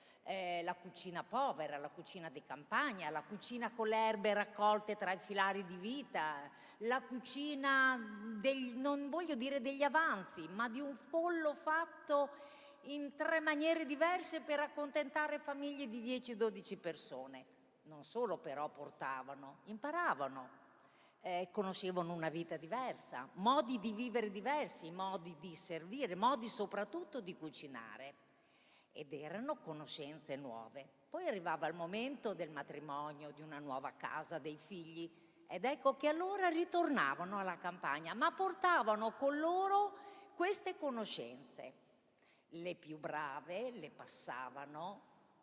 la cucina povera, la cucina di campagna, la cucina con le erbe raccolte tra i filari di vita, la cucina, non voglio dire degli avanzi, ma di un pollo fatto in 3 maniere diverse per accontentare famiglie di 10-12 persone. Non solo però portavano, imparavano, conoscevano una vita diversa, modi di vivere diversi, modi di servire, modi soprattutto di cucinare. Ed erano conoscenze nuove. Poi arrivava il momento del matrimonio, di una nuova casa, dei figli, ed ecco che allora ritornavano alla campagna, ma portavano con loro queste conoscenze. Le più brave le passavano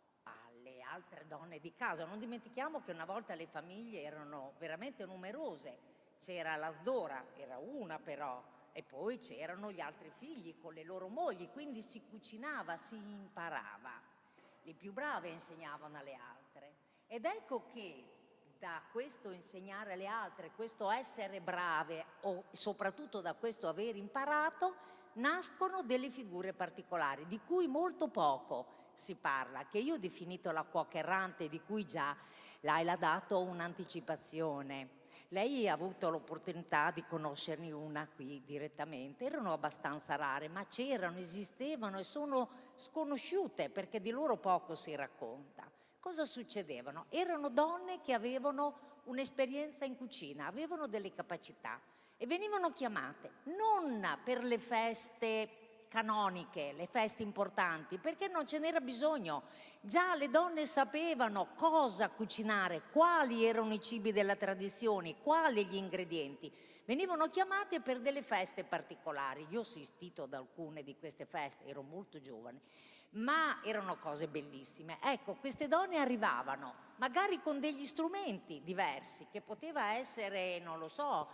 alle altre donne di casa. Non dimentichiamo che una volta le famiglie erano veramente numerose, c'era la sdora, era una però, e poi c'erano gli altri figli con le loro mogli, quindi si cucinava, si imparava. Le più brave insegnavano alle altre. Ed ecco che da questo insegnare alle altre, questo essere brave, o soprattutto da questo aver imparato, nascono delle figure particolari, di cui molto poco si parla, che io ho definito la cuoca errante, di cui già Laila ha dato un'anticipazione. Lei ha avuto l'opportunità di conoscerne una qui direttamente, erano abbastanza rare, ma c'erano, esistevano e sono sconosciute perché di loro poco si racconta. Cosa succedevano? Erano donne che avevano un'esperienza in cucina, avevano delle capacità e venivano chiamate non per le feste canoniche, le feste importanti, perché non ce n'era bisogno. Già le donne sapevano cosa cucinare, quali erano i cibi della tradizione, quali gli ingredienti. Venivano chiamate per delle feste particolari. Io ho assistito ad alcune di queste feste, ero molto giovane, ma erano cose bellissime. Ecco, queste donne arrivavano magari con degli strumenti diversi, che poteva essere, non lo so,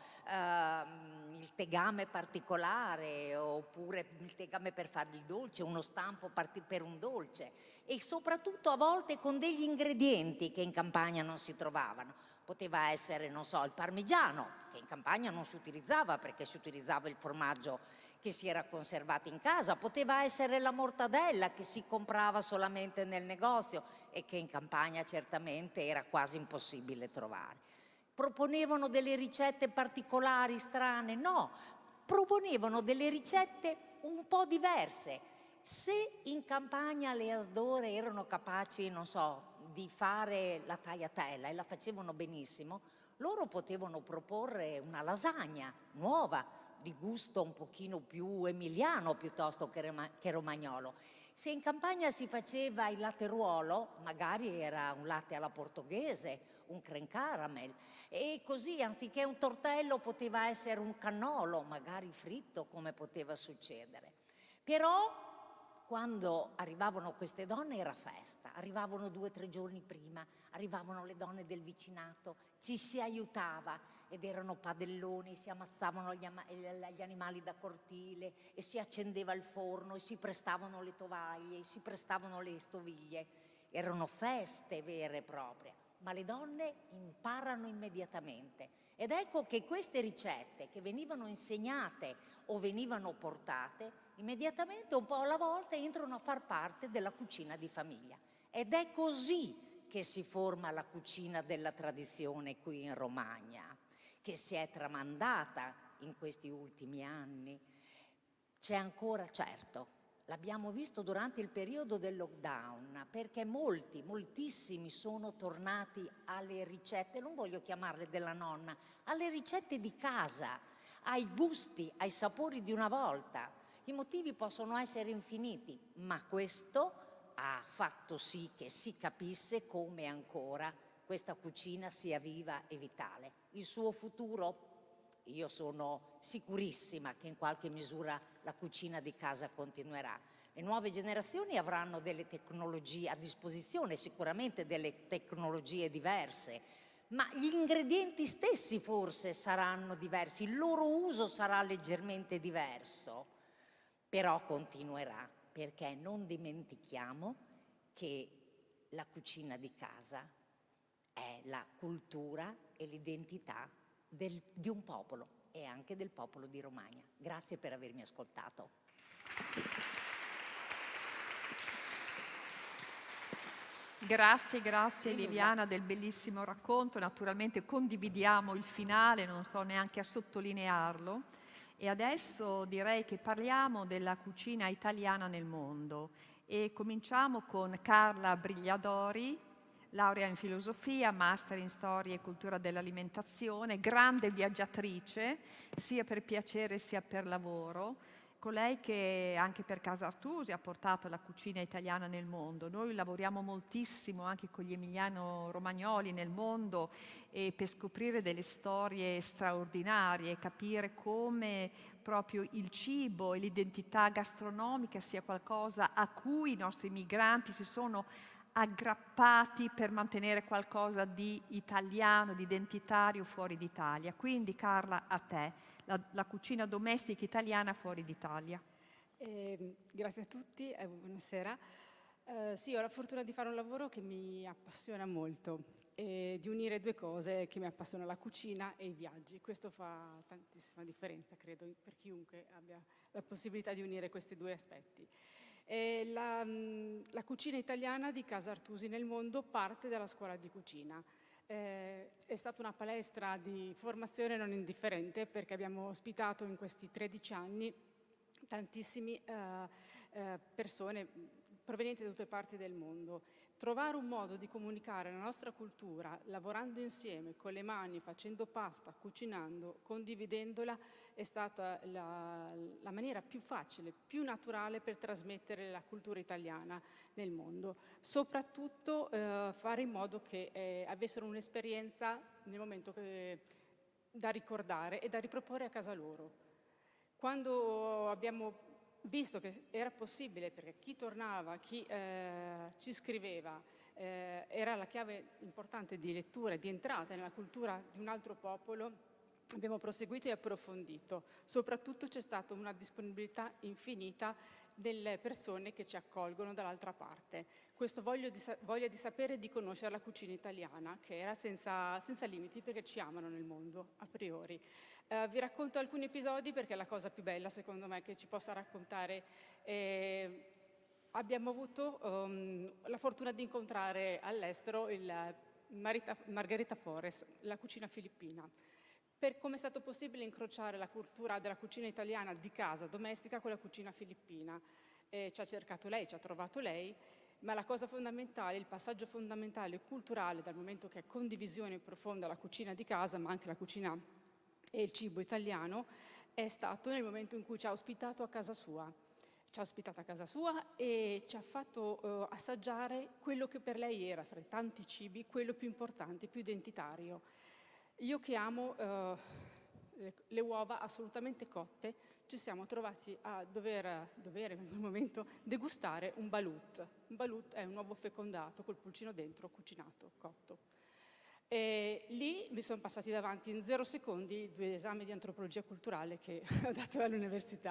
il tegame particolare, oppure il tegame per fare il dolce, uno stampo per un dolce, e soprattutto a volte con degli ingredienti che in campagna non si trovavano. Poteva essere, non so, il parmigiano, che in campagna non si utilizzava perché si utilizzava il formaggio che si era conservato in casa, poteva essere la mortadella che si comprava solamente nel negozio e che in campagna certamente era quasi impossibile trovare. Proponevano delle ricette particolari, strane? No, proponevano delle ricette un po' diverse. Se in campagna le asdore erano capaci, non so, di fare la tagliatella e la facevano benissimo, loro potevano proporre una lasagna nuova, di gusto un pochino più emiliano piuttosto che romagnolo. Se in campagna si faceva il latteruolo, magari era un latte alla portoghese, un creme caramel, e così anziché un tortello poteva essere un cannolo, magari fritto, come poteva succedere. Però quando arrivavano queste donne era festa, arrivavano 2 o 3 giorni prima, arrivavano le donne del vicinato, ci si aiutava ed erano padelloni, si ammazzavano gli animali da cortile e si accendeva il forno e si prestavano le tovaglie, si prestavano le stoviglie. Erano feste vere e proprie, ma le donne imparano immediatamente. Ed ecco che queste ricette che venivano insegnate o venivano portate, immediatamente un po' alla volta entrano a far parte della cucina di famiglia. Ed è così che si forma la cucina della tradizione qui in Romagna, che si è tramandata in questi ultimi anni. C'è ancora, certo, l'abbiamo visto durante il periodo del lockdown, perché moltissimi sono tornati alle ricette, non voglio chiamarle della nonna, alle ricette di casa, ai gusti, ai sapori di una volta. I motivi possono essere infiniti, ma questo ha fatto sì che si capisse come ancora questa cucina sia viva e vitale. Il suo futuro? Io sono sicurissima che in qualche misura la cucina di casa continuerà. Le nuove generazioni avranno delle tecnologie a disposizione, sicuramente delle tecnologie diverse, ma gli ingredienti stessi forse saranno diversi, il loro uso sarà leggermente diverso, però continuerà, perché non dimentichiamo che la cucina di casa è la cultura e l'identità di un popolo e anche del popolo di Romagna. Grazie per avermi ascoltato. Grazie Liliana del bellissimo racconto, naturalmente condividiamo il finale, non sto neanche a sottolinearlo. E adesso direi che parliamo della cucina italiana nel mondo e cominciamo con Carla Brigliadori, laurea in filosofia, master in storia e cultura dell'alimentazione, grande viaggiatrice sia per piacere sia per lavoro, colei che anche per Casa Artusi ha portato la cucina italiana nel mondo. Noi lavoriamo moltissimo anche con gli emiliano-romagnoli nel mondo e per scoprire delle storie straordinarie, capire come proprio il cibo e l'identità gastronomica sia qualcosa a cui i nostri migranti si sono aggrappati per mantenere qualcosa di italiano, di identitario fuori d'Italia. Quindi Carla, a te, la cucina domestica italiana fuori d'Italia. Grazie a tutti e buonasera. Sì, ho la fortuna di fare un lavoro che mi appassiona molto e di unire due cose che mi appassionano, la cucina e i viaggi. Questo fa tantissima differenza, credo, per chiunque abbia la possibilità di unire questi due aspetti. La cucina italiana di Casa Artusi nel mondo parte dalla scuola di cucina. È stata una palestra di formazione non indifferente perché abbiamo ospitato in questi 13 anni tantissime persone provenienti da tutte le parti del mondo. Trovare un modo di comunicare la nostra cultura lavorando insieme, con le mani, facendo pasta, cucinando, condividendola, è stata la maniera più facile, più naturale per trasmettere la cultura italiana nel mondo. Soprattutto fare in modo che avessero un'esperienza nel momento da ricordare e da riproporre a casa loro. Quando abbiamo visto che era possibile, perché chi tornava, chi ci scriveva, era la chiave importante di lettura e di entrata nella cultura di un altro popolo, abbiamo proseguito e approfondito. Soprattutto c'è stata una disponibilità infinita delle persone che ci accolgono dall'altra parte. Questo voglia di sapere e di conoscere la cucina italiana, che era senza limiti perché ci amano nel mondo, a priori. Vi racconto alcuni episodi perché è la cosa più bella, secondo me, che ci possa raccontare. Abbiamo avuto la fortuna di incontrare all'estero Margherita Flores, la cucina filippina. Per come è stato possibile incrociare la cultura della cucina italiana di casa, domestica, con la cucina filippina. Ci ha cercato lei, ci ha trovato lei, ma la cosa fondamentale, il passaggio fondamentale culturale, dal momento che è condivisione profonda la cucina di casa, ma anche la cucina e il cibo italiano, è stato nel momento in cui ci ha ospitato a casa sua. Ci ha ospitato a casa sua e ci ha fatto assaggiare quello che per lei era, fra i tanti cibi, quello più importante, più identitario. Io che amo le uova assolutamente cotte, ci siamo trovati a dover in quel momento degustare un balut. Un balut è un uovo fecondato col pulcino dentro, cucinato, cotto. E lì mi sono passati davanti in 0 secondi 2 esami di antropologia culturale che ho dato all'università.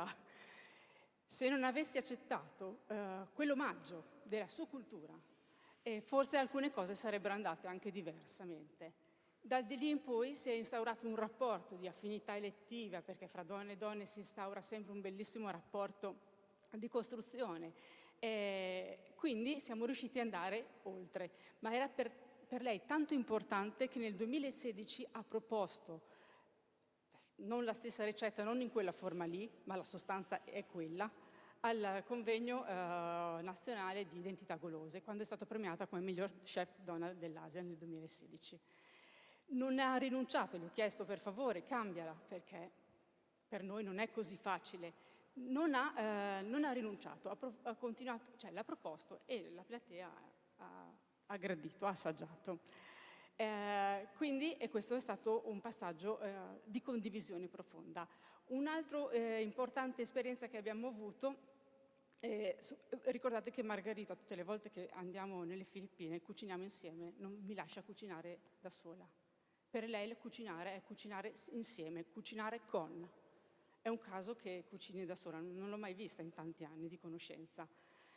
Se non avessi accettato quell'omaggio della sua cultura, forse alcune cose sarebbero andate anche diversamente. Da lì in poi si è instaurato un rapporto di affinità elettiva, perché fra donne e donne si instaura sempre un bellissimo rapporto di costruzione. Quindi siamo riusciti ad andare oltre, ma era per lei tanto importante che nel 2016 ha proposto non la stessa ricetta, non in quella forma lì, ma la sostanza è quella, al convegno nazionale di identità golose, quando è stata premiata come miglior chef donna dell'Asia nel 2016. Non ha rinunciato, gli ho chiesto per favore cambiala, perché per noi non è così facile. Non ha rinunciato, ha continuato, cioè l'ha proposto e la platea ha gradito, ha assaggiato. Quindi questo è stato un passaggio di condivisione profonda. Un'altra importante esperienza che abbiamo avuto, ricordate che Margherita tutte le volte che andiamo nelle Filippine cuciniamo insieme, non mi lascia cucinare da sola. Per lei cucinare è cucinare insieme, cucinare con. È un caso che cucini da sola, non l'ho mai vista in tanti anni di conoscenza.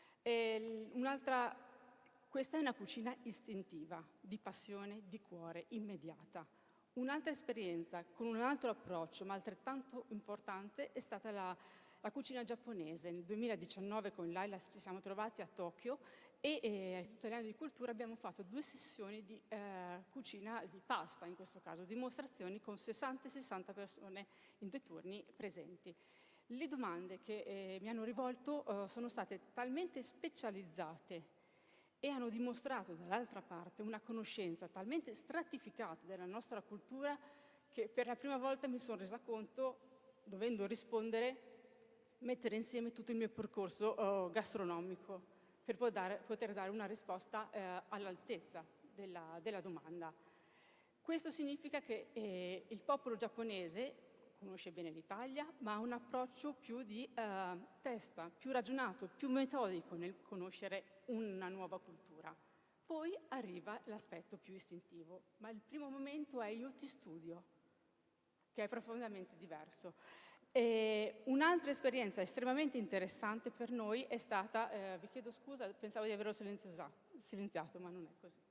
Questa è una cucina istintiva, di passione, di cuore, immediata. Un'altra esperienza con un altro approccio, ma altrettanto importante, è stata la cucina giapponese. Nel 2019 con Laila ci siamo trovati a Tokyo e a Italiano di Cultura abbiamo fatto 2 sessioni di cucina di pasta, in questo caso, dimostrazioni con 60 e 60 persone in 2 turni presenti. Le domande che mi hanno rivolto sono state talmente specializzate e hanno dimostrato dall'altra parte una conoscenza talmente stratificata della nostra cultura che per la prima volta mi sono resa conto, dovendo rispondere, mettere insieme tutto il mio percorso gastronomico per poter dare una risposta all'altezza della domanda. Questo significa che il popolo giapponese conosce bene l'Italia, ma ha un approccio più di testa, più ragionato, più metodico nel conoscere una nuova cultura. Poi arriva l'aspetto più istintivo, ma il primo momento è io ti studio, che è profondamente diverso. Un'altra esperienza estremamente interessante per noi è stata, vi chiedo scusa, pensavo di averlo silenziato, ma non è così.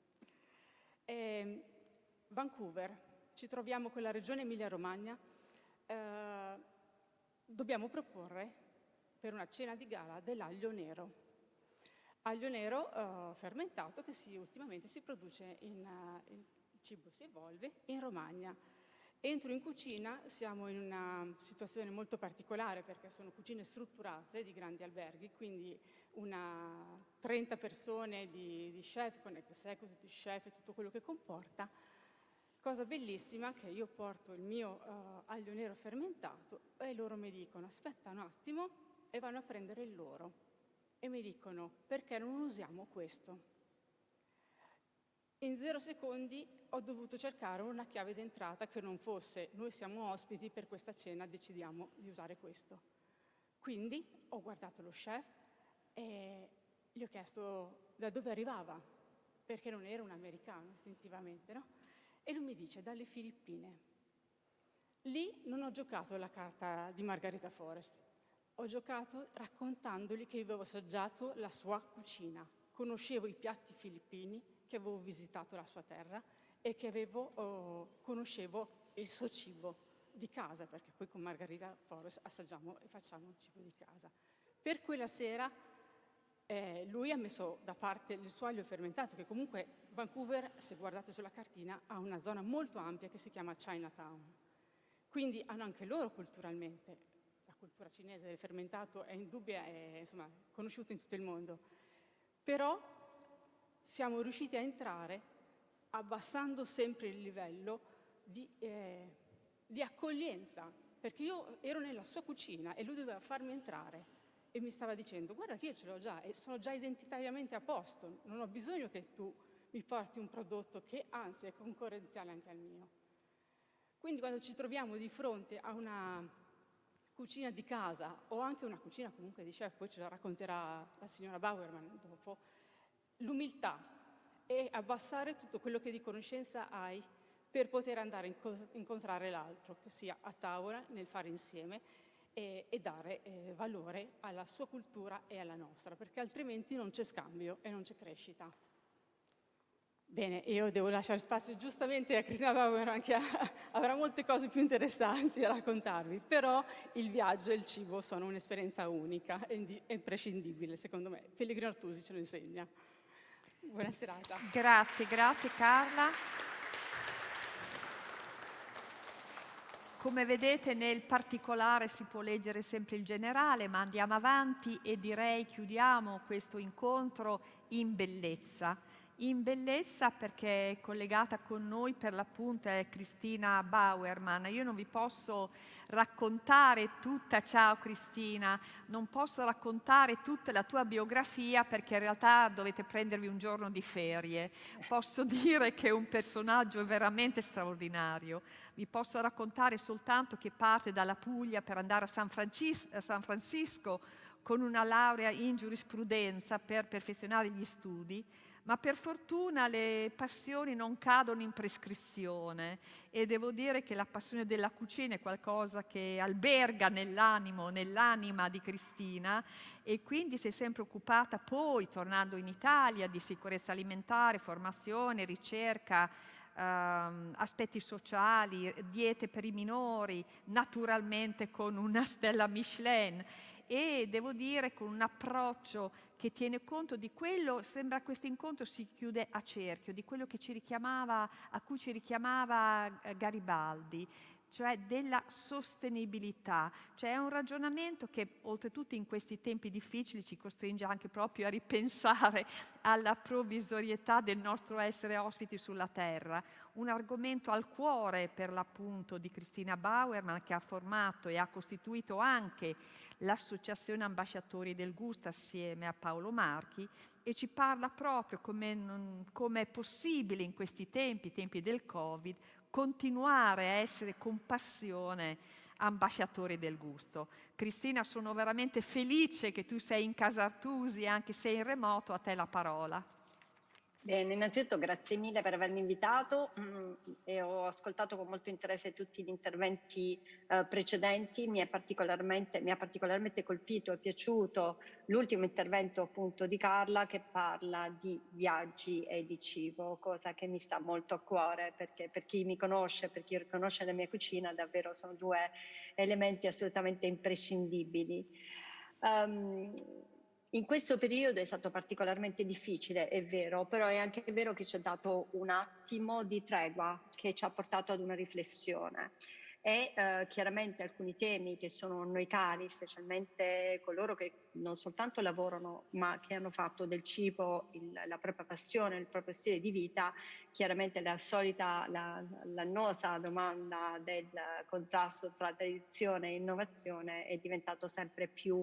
Vancouver, ci troviamo con la regione Emilia-Romagna, dobbiamo proporre per una cena di gala dell'aglio nero. Aglio nero fermentato che ultimamente si produce il cibo si evolve in Romagna. Entro in cucina, siamo in una situazione molto particolare perché sono cucine strutturate di grandi alberghi, quindi 30 persone di chef, con executive chef e tutto quello che comporta. Cosa bellissima che io porto il mio aglio nero fermentato e loro mi dicono aspetta un attimo e vanno a prendere il loro e mi dicono perché non usiamo questo? In 0 secondi ho dovuto cercare una chiave d'entrata che non fosse noi siamo ospiti per questa cena, decidiamo di usare questo. Quindi ho guardato lo chef e gli ho chiesto da dove arrivava, perché non era un americano istintivamente, no? E lui mi dice dalle Filippine. Lì non ho giocato la carta di Margherita Forest, ho giocato raccontandogli che avevo assaggiato la sua cucina, conoscevo i piatti filippini, che avevo visitato la sua terra e che conoscevo il suo cibo di casa, perché poi con Margherita Forest assaggiamo e facciamo il cibo di casa. Per quella sera lui ha messo da parte il suo aglio fermentato, che comunque Vancouver, se guardate sulla cartina, ha una zona molto ampia che si chiama Chinatown. Quindi hanno anche loro culturalmente, la cultura cinese del fermentato è indubbia e insomma conosciuta in tutto il mondo. Però siamo riusciti a entrare abbassando sempre il livello di accoglienza, perché io ero nella sua cucina e lui doveva farmi entrare e mi stava dicendo guarda che io ce l'ho già e sono già identitariamente a posto, non ho bisogno che tu mi porti un prodotto che anzi è concorrenziale anche al mio. Quindi quando ci troviamo di fronte a una cucina di casa o anche una cucina comunque di chef, poi ce la racconterà la signora Bauerman dopo, l'umiltà e abbassare tutto quello che di conoscenza hai per poter andare a incontrare l'altro, che sia a tavola, nel fare insieme e dare valore alla sua cultura e alla nostra, perché altrimenti non c'è scambio e non c'è crescita. Bene, io devo lasciare spazio giustamente a Cristina Bauer, che avrà molte cose più interessanti da raccontarvi, però il viaggio e il cibo sono un'esperienza unica e imprescindibile, secondo me. Pellegrino Artusi ce lo insegna. Buona serata. Grazie Carla. Come vedete nel particolare si può leggere sempre il generale, ma andiamo avanti e direi chiudiamo questo incontro in bellezza. In bellezza perché è collegata con noi per l'appunto è Cristina Bauerman. Io non vi posso raccontare tutta, ciao Cristina, non posso raccontare tutta la tua biografia perché in realtà dovete prendervi un giorno di ferie. Posso dire che è un personaggio veramente straordinario. Vi posso raccontare soltanto che parte dalla Puglia per andare a San Francisco con una laurea in giurisprudenza per perfezionare gli studi, ma per fortuna le passioni non cadono in prescrizione e devo dire che la passione della cucina è qualcosa che alberga nell'anima di Cristina e quindi si è sempre occupata poi, tornando in Italia, di sicurezza alimentare, formazione, ricerca, aspetti sociali, diete per i minori, naturalmente con una stella Michelin e devo dire con un approccio che tiene conto di quello, sembra questo incontro si chiude a cerchio, di quello che a cui ci richiamava Garibaldi, cioè della sostenibilità. Cioè è un ragionamento che oltretutto in questi tempi difficili ci costringe anche proprio a ripensare alla provvisorietà del nostro essere ospiti sulla Terra. Un argomento al cuore per l'appunto di Cristina Bauerman, che ha formato e ha costituito anche l'Associazione Ambasciatori del Gusto assieme a Paolo Marchi e ci parla proprio come è possibile in questi tempi del Covid, continuare a essere con passione ambasciatori del gusto. Cristina, sono veramente felice che tu sei in Casa Artusi, anche se in remoto, a te la parola. Bene, innanzitutto grazie mille per avermi invitato e ho ascoltato con molto interesse tutti gli interventi precedenti. Mi ha particolarmente colpito e piaciuto l'ultimo intervento appunto di Carla che parla di viaggi e di cibo, cosa che mi sta molto a cuore perché per chi mi conosce, per chi conosce la mia cucina, davvero sono due elementi assolutamente imprescindibili. In questo periodo è stato particolarmente difficile, è vero, però è anche vero che ci ha dato un attimo di tregua che ci ha portato ad una riflessione. E chiaramente alcuni temi che sono a noi cari, specialmente coloro che non soltanto lavorano ma che hanno fatto del cibo la propria passione, il proprio stile di vita, chiaramente la solita, l'annosa domanda del contrasto tra tradizione e innovazione è diventata sempre più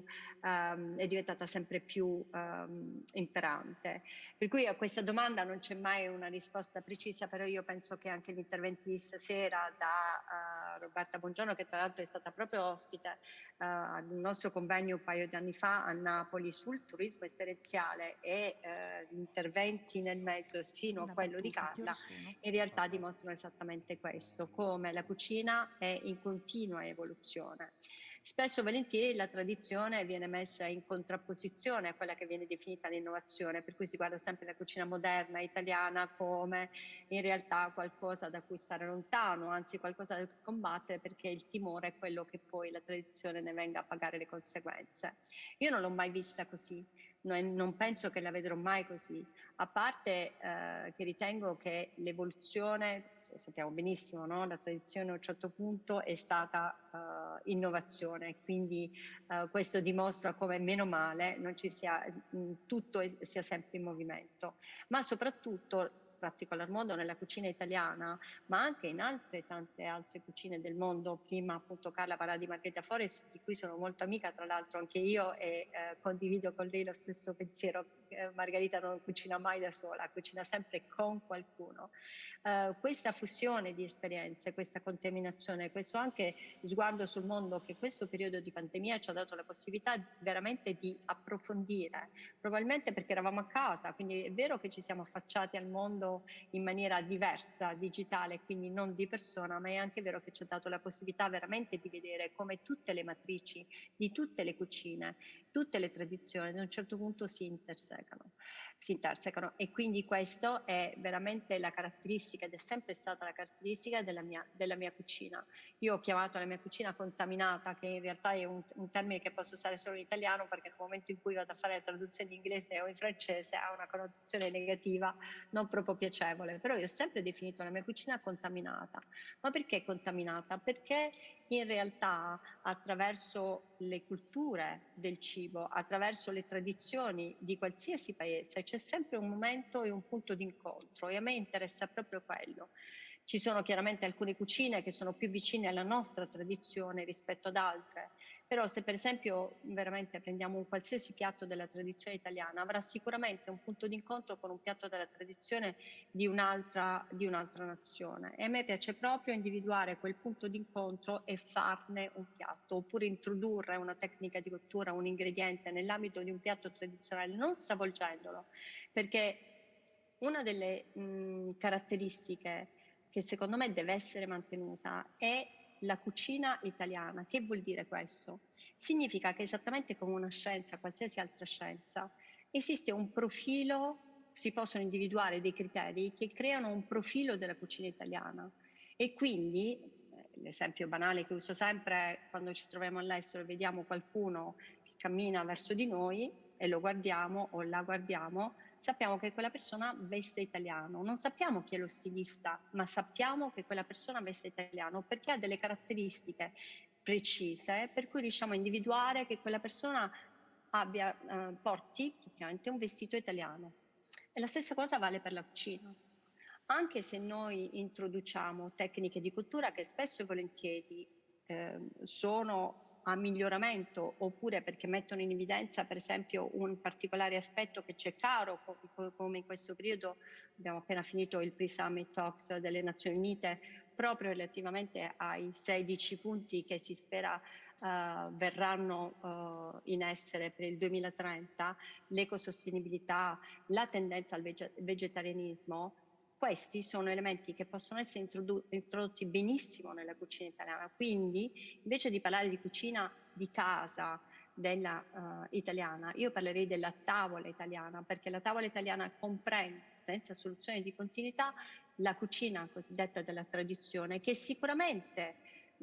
imperante. Per cui a questa domanda non c'è mai una risposta precisa, però io penso che anche gli interventi di stasera da Roberta Bongiorno, che tra l'altro è stata proprio ospite al nostro convegno un paio di anni fa a Napoli sul turismo esperienziale e gli interventi nel mezzo fino a quello di Carla, in realtà dimostrano esattamente questo, come la cucina è in continua evoluzione. Spesso e volentieri la tradizione viene messa in contrapposizione a quella che viene definita l'innovazione, per cui si guarda sempre la cucina moderna italiana come in realtà qualcosa da cui stare lontano, anzi qualcosa da cui combattere, perché il timore è quello che poi la tradizione ne venga a pagare le conseguenze. Io non l'ho mai vista così, non penso che la vedrò mai così, a parte che ritengo che l'evoluzione, sappiamo benissimo, no? La tradizione a un certo punto è stata innovazione, quindi questo dimostra come meno male non ci sia, tutto sia sempre in movimento, ma soprattutto in particolar modo nella cucina italiana, ma anche in tante altre cucine del mondo. Prima appunto Carla parlava di Margherita Forest, di cui sono molto amica tra l'altro anche io e condivido con lei lo stesso pensiero. Margherita non cucina mai da sola, cucina sempre con qualcuno. Questa fusione di esperienze, questa contaminazione, questo anche sguardo sul mondo che questo periodo di pandemia ci ha dato la possibilità veramente di approfondire, probabilmente perché eravamo a casa, quindi è vero che ci siamo affacciati al mondo in maniera diversa, digitale, quindi non di persona, ma è anche vero che ci ha dato la possibilità veramente di vedere come tutte le matrici di tutte le cucine, tutte le tradizioni ad un certo punto si intersecano e quindi questo è veramente la caratteristica ed è sempre stata la caratteristica della mia cucina. Io ho chiamato la mia cucina contaminata, che in realtà è un termine che posso usare solo in italiano, perché nel momento in cui vado a fare la traduzione in inglese o in francese ha una connotazione negativa, non proprio piacevole, però io ho sempre definito la mia cucina contaminata. Ma perché contaminata? Perché in realtà attraverso le culture del cibo, attraverso le tradizioni di qualsiasi paese, c'è sempre un momento e un punto di incontro, e a me interessa proprio quello. Ci sono chiaramente alcune cucine che sono più vicine alla nostra tradizione rispetto ad altre, però se per esempio veramente prendiamo un qualsiasi piatto della tradizione italiana, avrà sicuramente un punto di incontro con un piatto della tradizione di un'altra nazione, e a me piace proprio individuare quel punto di incontro e farne un piatto, oppure introdurre una tecnica di cottura, un ingrediente nell'ambito di un piatto tradizionale, non stravolgendolo, perché una delle caratteristiche che secondo me deve essere mantenuta è la cucina italiana. Che vuol dire questo? Significa che esattamente come una scienza, qualsiasi altra scienza, esiste un profilo, si possono individuare dei criteri che creano un profilo della cucina italiana, e quindi l'esempio banale che uso sempre quando ci troviamo all'estero e vediamo qualcuno che cammina verso di noi e lo guardiamo o la guardiamo, sappiamo che quella persona veste italiano. Non sappiamo chi è lo stilista, ma sappiamo che quella persona veste italiano perché ha delle caratteristiche precise per cui riusciamo a individuare che quella persona porti praticamente un vestito italiano. E la stessa cosa vale per la cucina. Anche se noi introduciamo tecniche di cottura che spesso e volentieri sono a miglioramento, oppure perché mettono in evidenza per esempio un particolare aspetto che c'è caro, come in questo periodo abbiamo appena finito il Pre-Summit Talks delle Nazioni Unite, proprio relativamente ai 16 punti che si spera verranno in essere per il 2030, l'ecosostenibilità, la tendenza al vegetarianismo. Questi sono elementi che possono essere introdotti benissimo nella cucina italiana, quindi invece di parlare di cucina di casa italiana, io parlerei della tavola italiana, perché la tavola italiana comprende, senza soluzione di continuità, la cucina cosiddetta della tradizione, che è sicuramente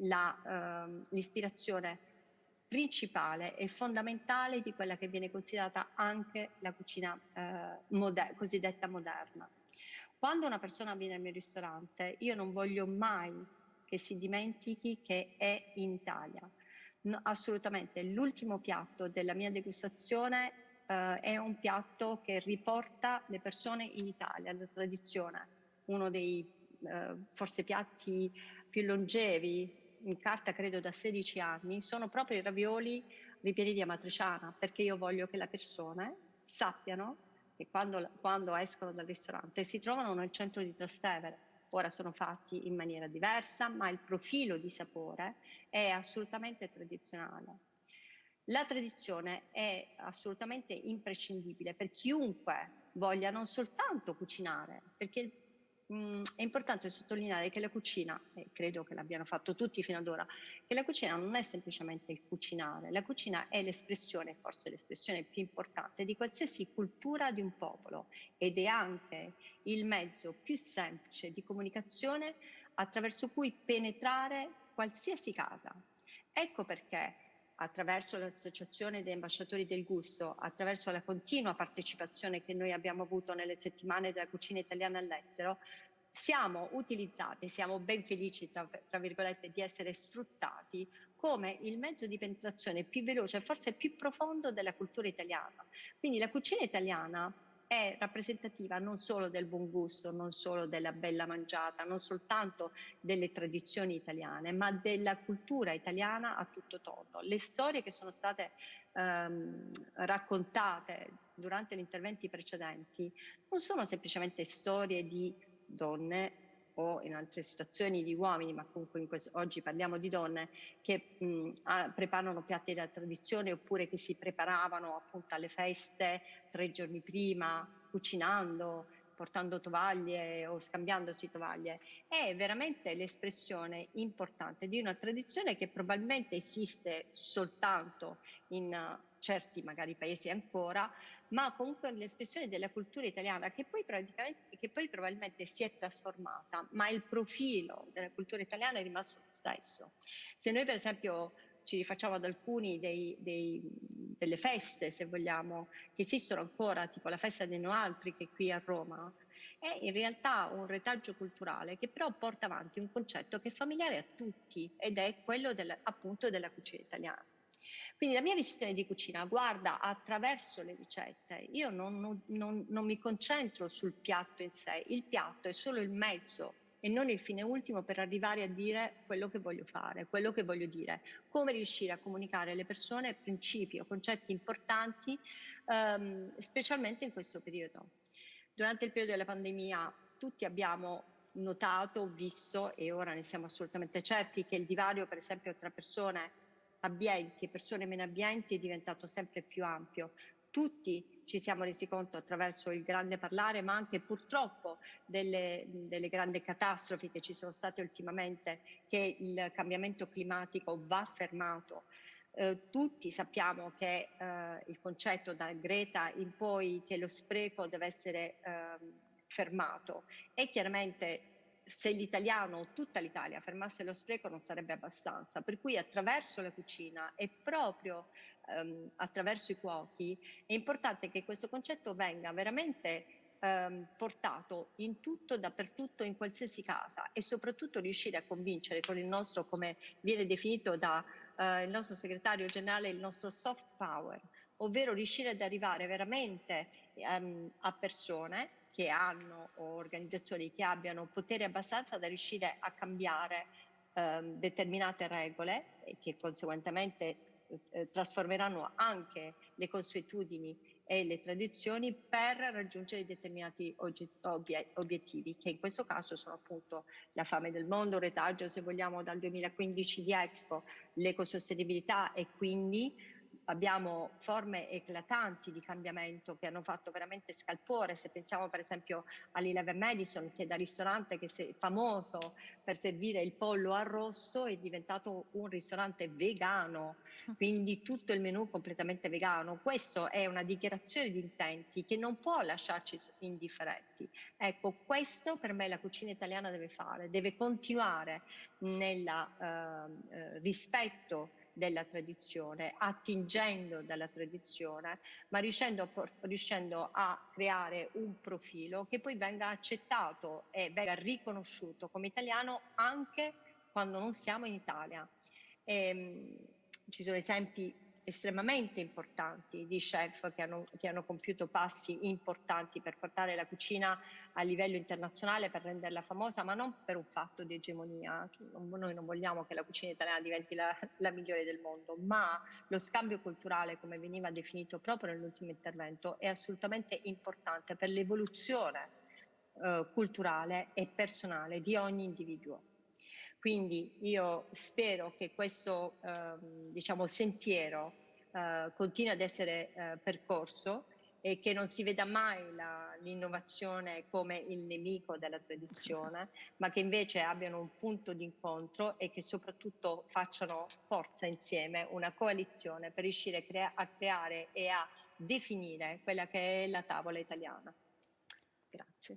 l'ispirazione principale e fondamentale di quella che viene considerata anche la cucina cosiddetta moderna. Quando una persona viene al mio ristorante, io non voglio mai che si dimentichi che è in Italia. No, assolutamente, l'ultimo piatto della mia degustazione è un piatto che riporta le persone in Italia, la tradizione. Uno dei forse piatti più longevi, in carta credo da 16 anni, sono proprio i ravioli ripieni di amatriciana, perché io voglio che le persone sappiano che quando escono dal ristorante si trovano nel centro di Trastevere. Ora sono fatti in maniera diversa, ma il profilo di sapore è assolutamente tradizionale. La tradizione è assolutamente imprescindibile per chiunque voglia non soltanto cucinare, perché è importante sottolineare che la cucina, e credo che l'abbiano fatto tutti fino ad ora, che la cucina non è semplicemente il cucinare, la cucina è l'espressione, forse l'espressione più importante di qualsiasi cultura di un popolo, ed è anche il mezzo più semplice di comunicazione attraverso cui penetrare qualsiasi casa. Ecco perché attraverso l'associazione degli ambasciatori del gusto, attraverso la continua partecipazione che noi abbiamo avuto nelle settimane della cucina italiana all'estero, siamo utilizzati, siamo ben felici tra virgolette di essere sfruttati come il mezzo di penetrazione più veloce e forse più profondo della cultura italiana. Quindi la cucina italiana è rappresentativa non solo del buon gusto, non solo della bella mangiata, non soltanto delle tradizioni italiane, ma della cultura italiana a tutto tondo. Le storie che sono state raccontate durante gli interventi precedenti non sono semplicemente storie di donne o in altre situazioni di uomini, ma comunque oggi parliamo di donne che preparano piatti della tradizione, oppure che si preparavano appunto alle feste 3 giorni prima, cucinando portando tovaglie o scambiandosi tovaglie, è veramente l'espressione importante di una tradizione che probabilmente esiste soltanto in certi magari paesi ancora, ma comunque l'espressione della cultura italiana che poi probabilmente si è trasformata, ma il profilo della cultura italiana è rimasto lo stesso. Se noi per esempio ci rifacciamo ad alcuni delle feste, se vogliamo, che esistono ancora, tipo la festa dei Noaltri che è qui a Roma, è in realtà un retaggio culturale che però porta avanti un concetto che è familiare a tutti ed è quello appunto della cucina italiana. Quindi la mia visione di cucina guarda attraverso le ricette. Io non mi concentro sul piatto in sé, il piatto è solo il mezzo e non il fine ultimo per arrivare a dire quello che voglio fare, quello che voglio dire, come riuscire a comunicare alle persone principi o concetti importanti, specialmente in questo periodo. Durante il periodo della pandemia tutti abbiamo notato, visto, e ora ne siamo assolutamente certi, che il divario per esempio tra persone abbienti e persone meno abbienti è diventato sempre più ampio. Tutti ci siamo resi conto attraverso il grande parlare, ma anche purtroppo delle grandi catastrofi che ci sono state ultimamente, che il cambiamento climatico va fermato. Tutti sappiamo che il concetto da Greta in poi che lo spreco deve essere fermato e chiaramente se l'italiano, tutta l'Italia, fermasse lo spreco non sarebbe abbastanza, per cui attraverso la cucina e proprio attraverso i cuochi è importante che questo concetto venga veramente portato in tutto, dappertutto, in qualsiasi casa e soprattutto riuscire a convincere con il nostro, come viene definito da il nostro segretario generale, il nostro soft power, ovvero riuscire ad arrivare veramente a persone che hanno o organizzazioni che abbiano potere abbastanza da riuscire a cambiare determinate regole e che conseguentemente trasformeranno anche le consuetudini e le tradizioni per raggiungere determinati obiettivi, che in questo caso sono appunto la fame del mondo, il retaggio, se vogliamo, dal 2015 di Expo, l'ecosostenibilità e quindi abbiamo forme eclatanti di cambiamento che hanno fatto veramente scalpore. Se pensiamo per esempio all'Eleven Madison, che da ristorante che è famoso per servire il pollo arrosto è diventato un ristorante vegano, quindi tutto il menù completamente vegano. Questo è una dichiarazione di intenti che non può lasciarci indifferenti. Ecco, questo per me la cucina italiana deve fare, deve continuare nel rispetto della tradizione, attingendo dalla tradizione, ma riuscendo a creare un profilo che poi venga accettato e venga riconosciuto come italiano anche quando non siamo in Italia. Ci sono esempi estremamente importanti di chef che hanno compiuto passi importanti per portare la cucina a livello internazionale, per renderla famosa, ma non per un fatto di egemonia. Noi non vogliamo che la cucina italiana diventi la migliore del mondo, ma lo scambio culturale, come veniva definito proprio nell'ultimo intervento, è assolutamente importante per l'evoluzione culturale e personale di ogni individuo. Quindi io spero che questo sentiero continui ad essere percorso e che non si veda mai l'innovazione come il nemico della tradizione, ma che invece abbiano un punto di incontro e che soprattutto facciano forza insieme, una coalizione per riuscire a creare e a definire quella che è la tavola italiana. Grazie.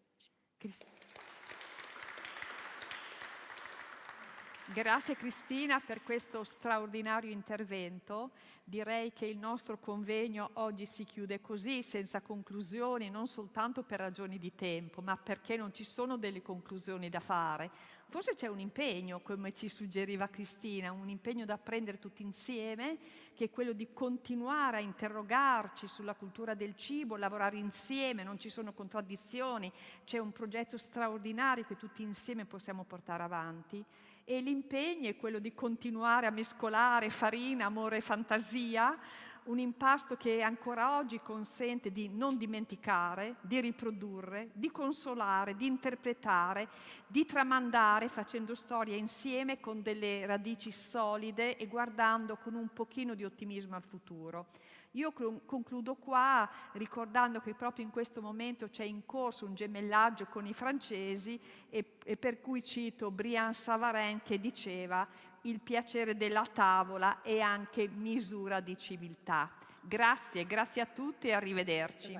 Grazie Cristina per questo straordinario intervento. Direi che il nostro convegno oggi si chiude così, senza conclusioni, non soltanto per ragioni di tempo, ma perché non ci sono delle conclusioni da fare. Forse c'è un impegno, come ci suggeriva Cristina, un impegno da prendere tutti insieme, che è quello di continuare a interrogarci sulla cultura del cibo, lavorare insieme, non ci sono contraddizioni, c'è un progetto straordinario che tutti insieme possiamo portare avanti. E l'impegno è quello di continuare a mescolare farina, amore e fantasia, un impasto che ancora oggi consente di non dimenticare, di riprodurre, di consolare, di interpretare, di tramandare facendo storia insieme con delle radici solide e guardando con un pochino di ottimismo al futuro. Io concludo qua ricordando che proprio in questo momento c'è in corso un gemellaggio con i francesi e per cui cito Brian Savarin che diceva: il piacere della tavola è anche misura di civiltà. Grazie a tutti e arrivederci.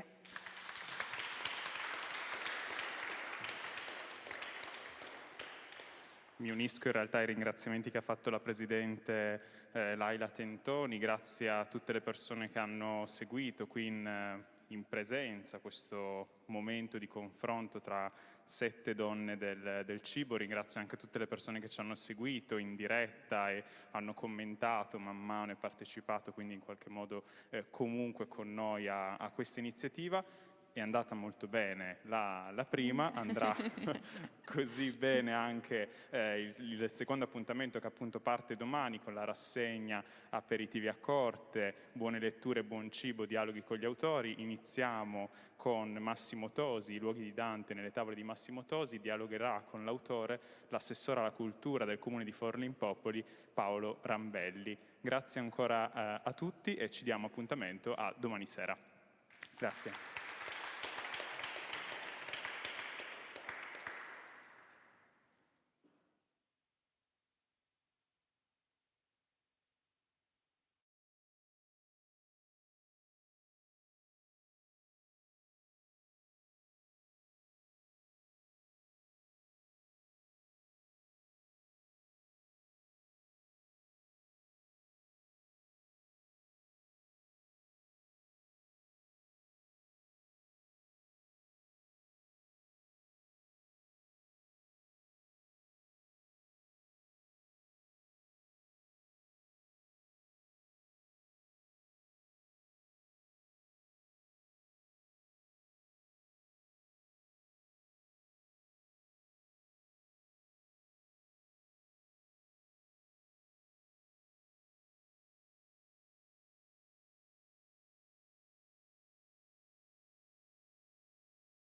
Mi unisco in realtà ai ringraziamenti che ha fatto la Presidente Laila Tentoni, grazie a tutte le persone che hanno seguito qui in presenza questo momento di confronto tra 7 donne del cibo. Ringrazio anche tutte le persone che ci hanno seguito in diretta e hanno commentato man mano e partecipato quindi in qualche modo comunque con noi a questa iniziativa. È andata molto bene la prima, andrà così bene anche il secondo appuntamento che appunto parte domani con la rassegna Aperitivi a corte, buone letture, buon cibo, dialoghi con gli autori. Iniziamo con Massimo Tosi, I luoghi di Dante nelle tavole di Massimo Tosi, dialogherà con l'autore l'assessore alla cultura del comune di Forlì in Popoli, Paolo Rambelli. Grazie ancora a tutti e ci diamo appuntamento a domani sera. Grazie.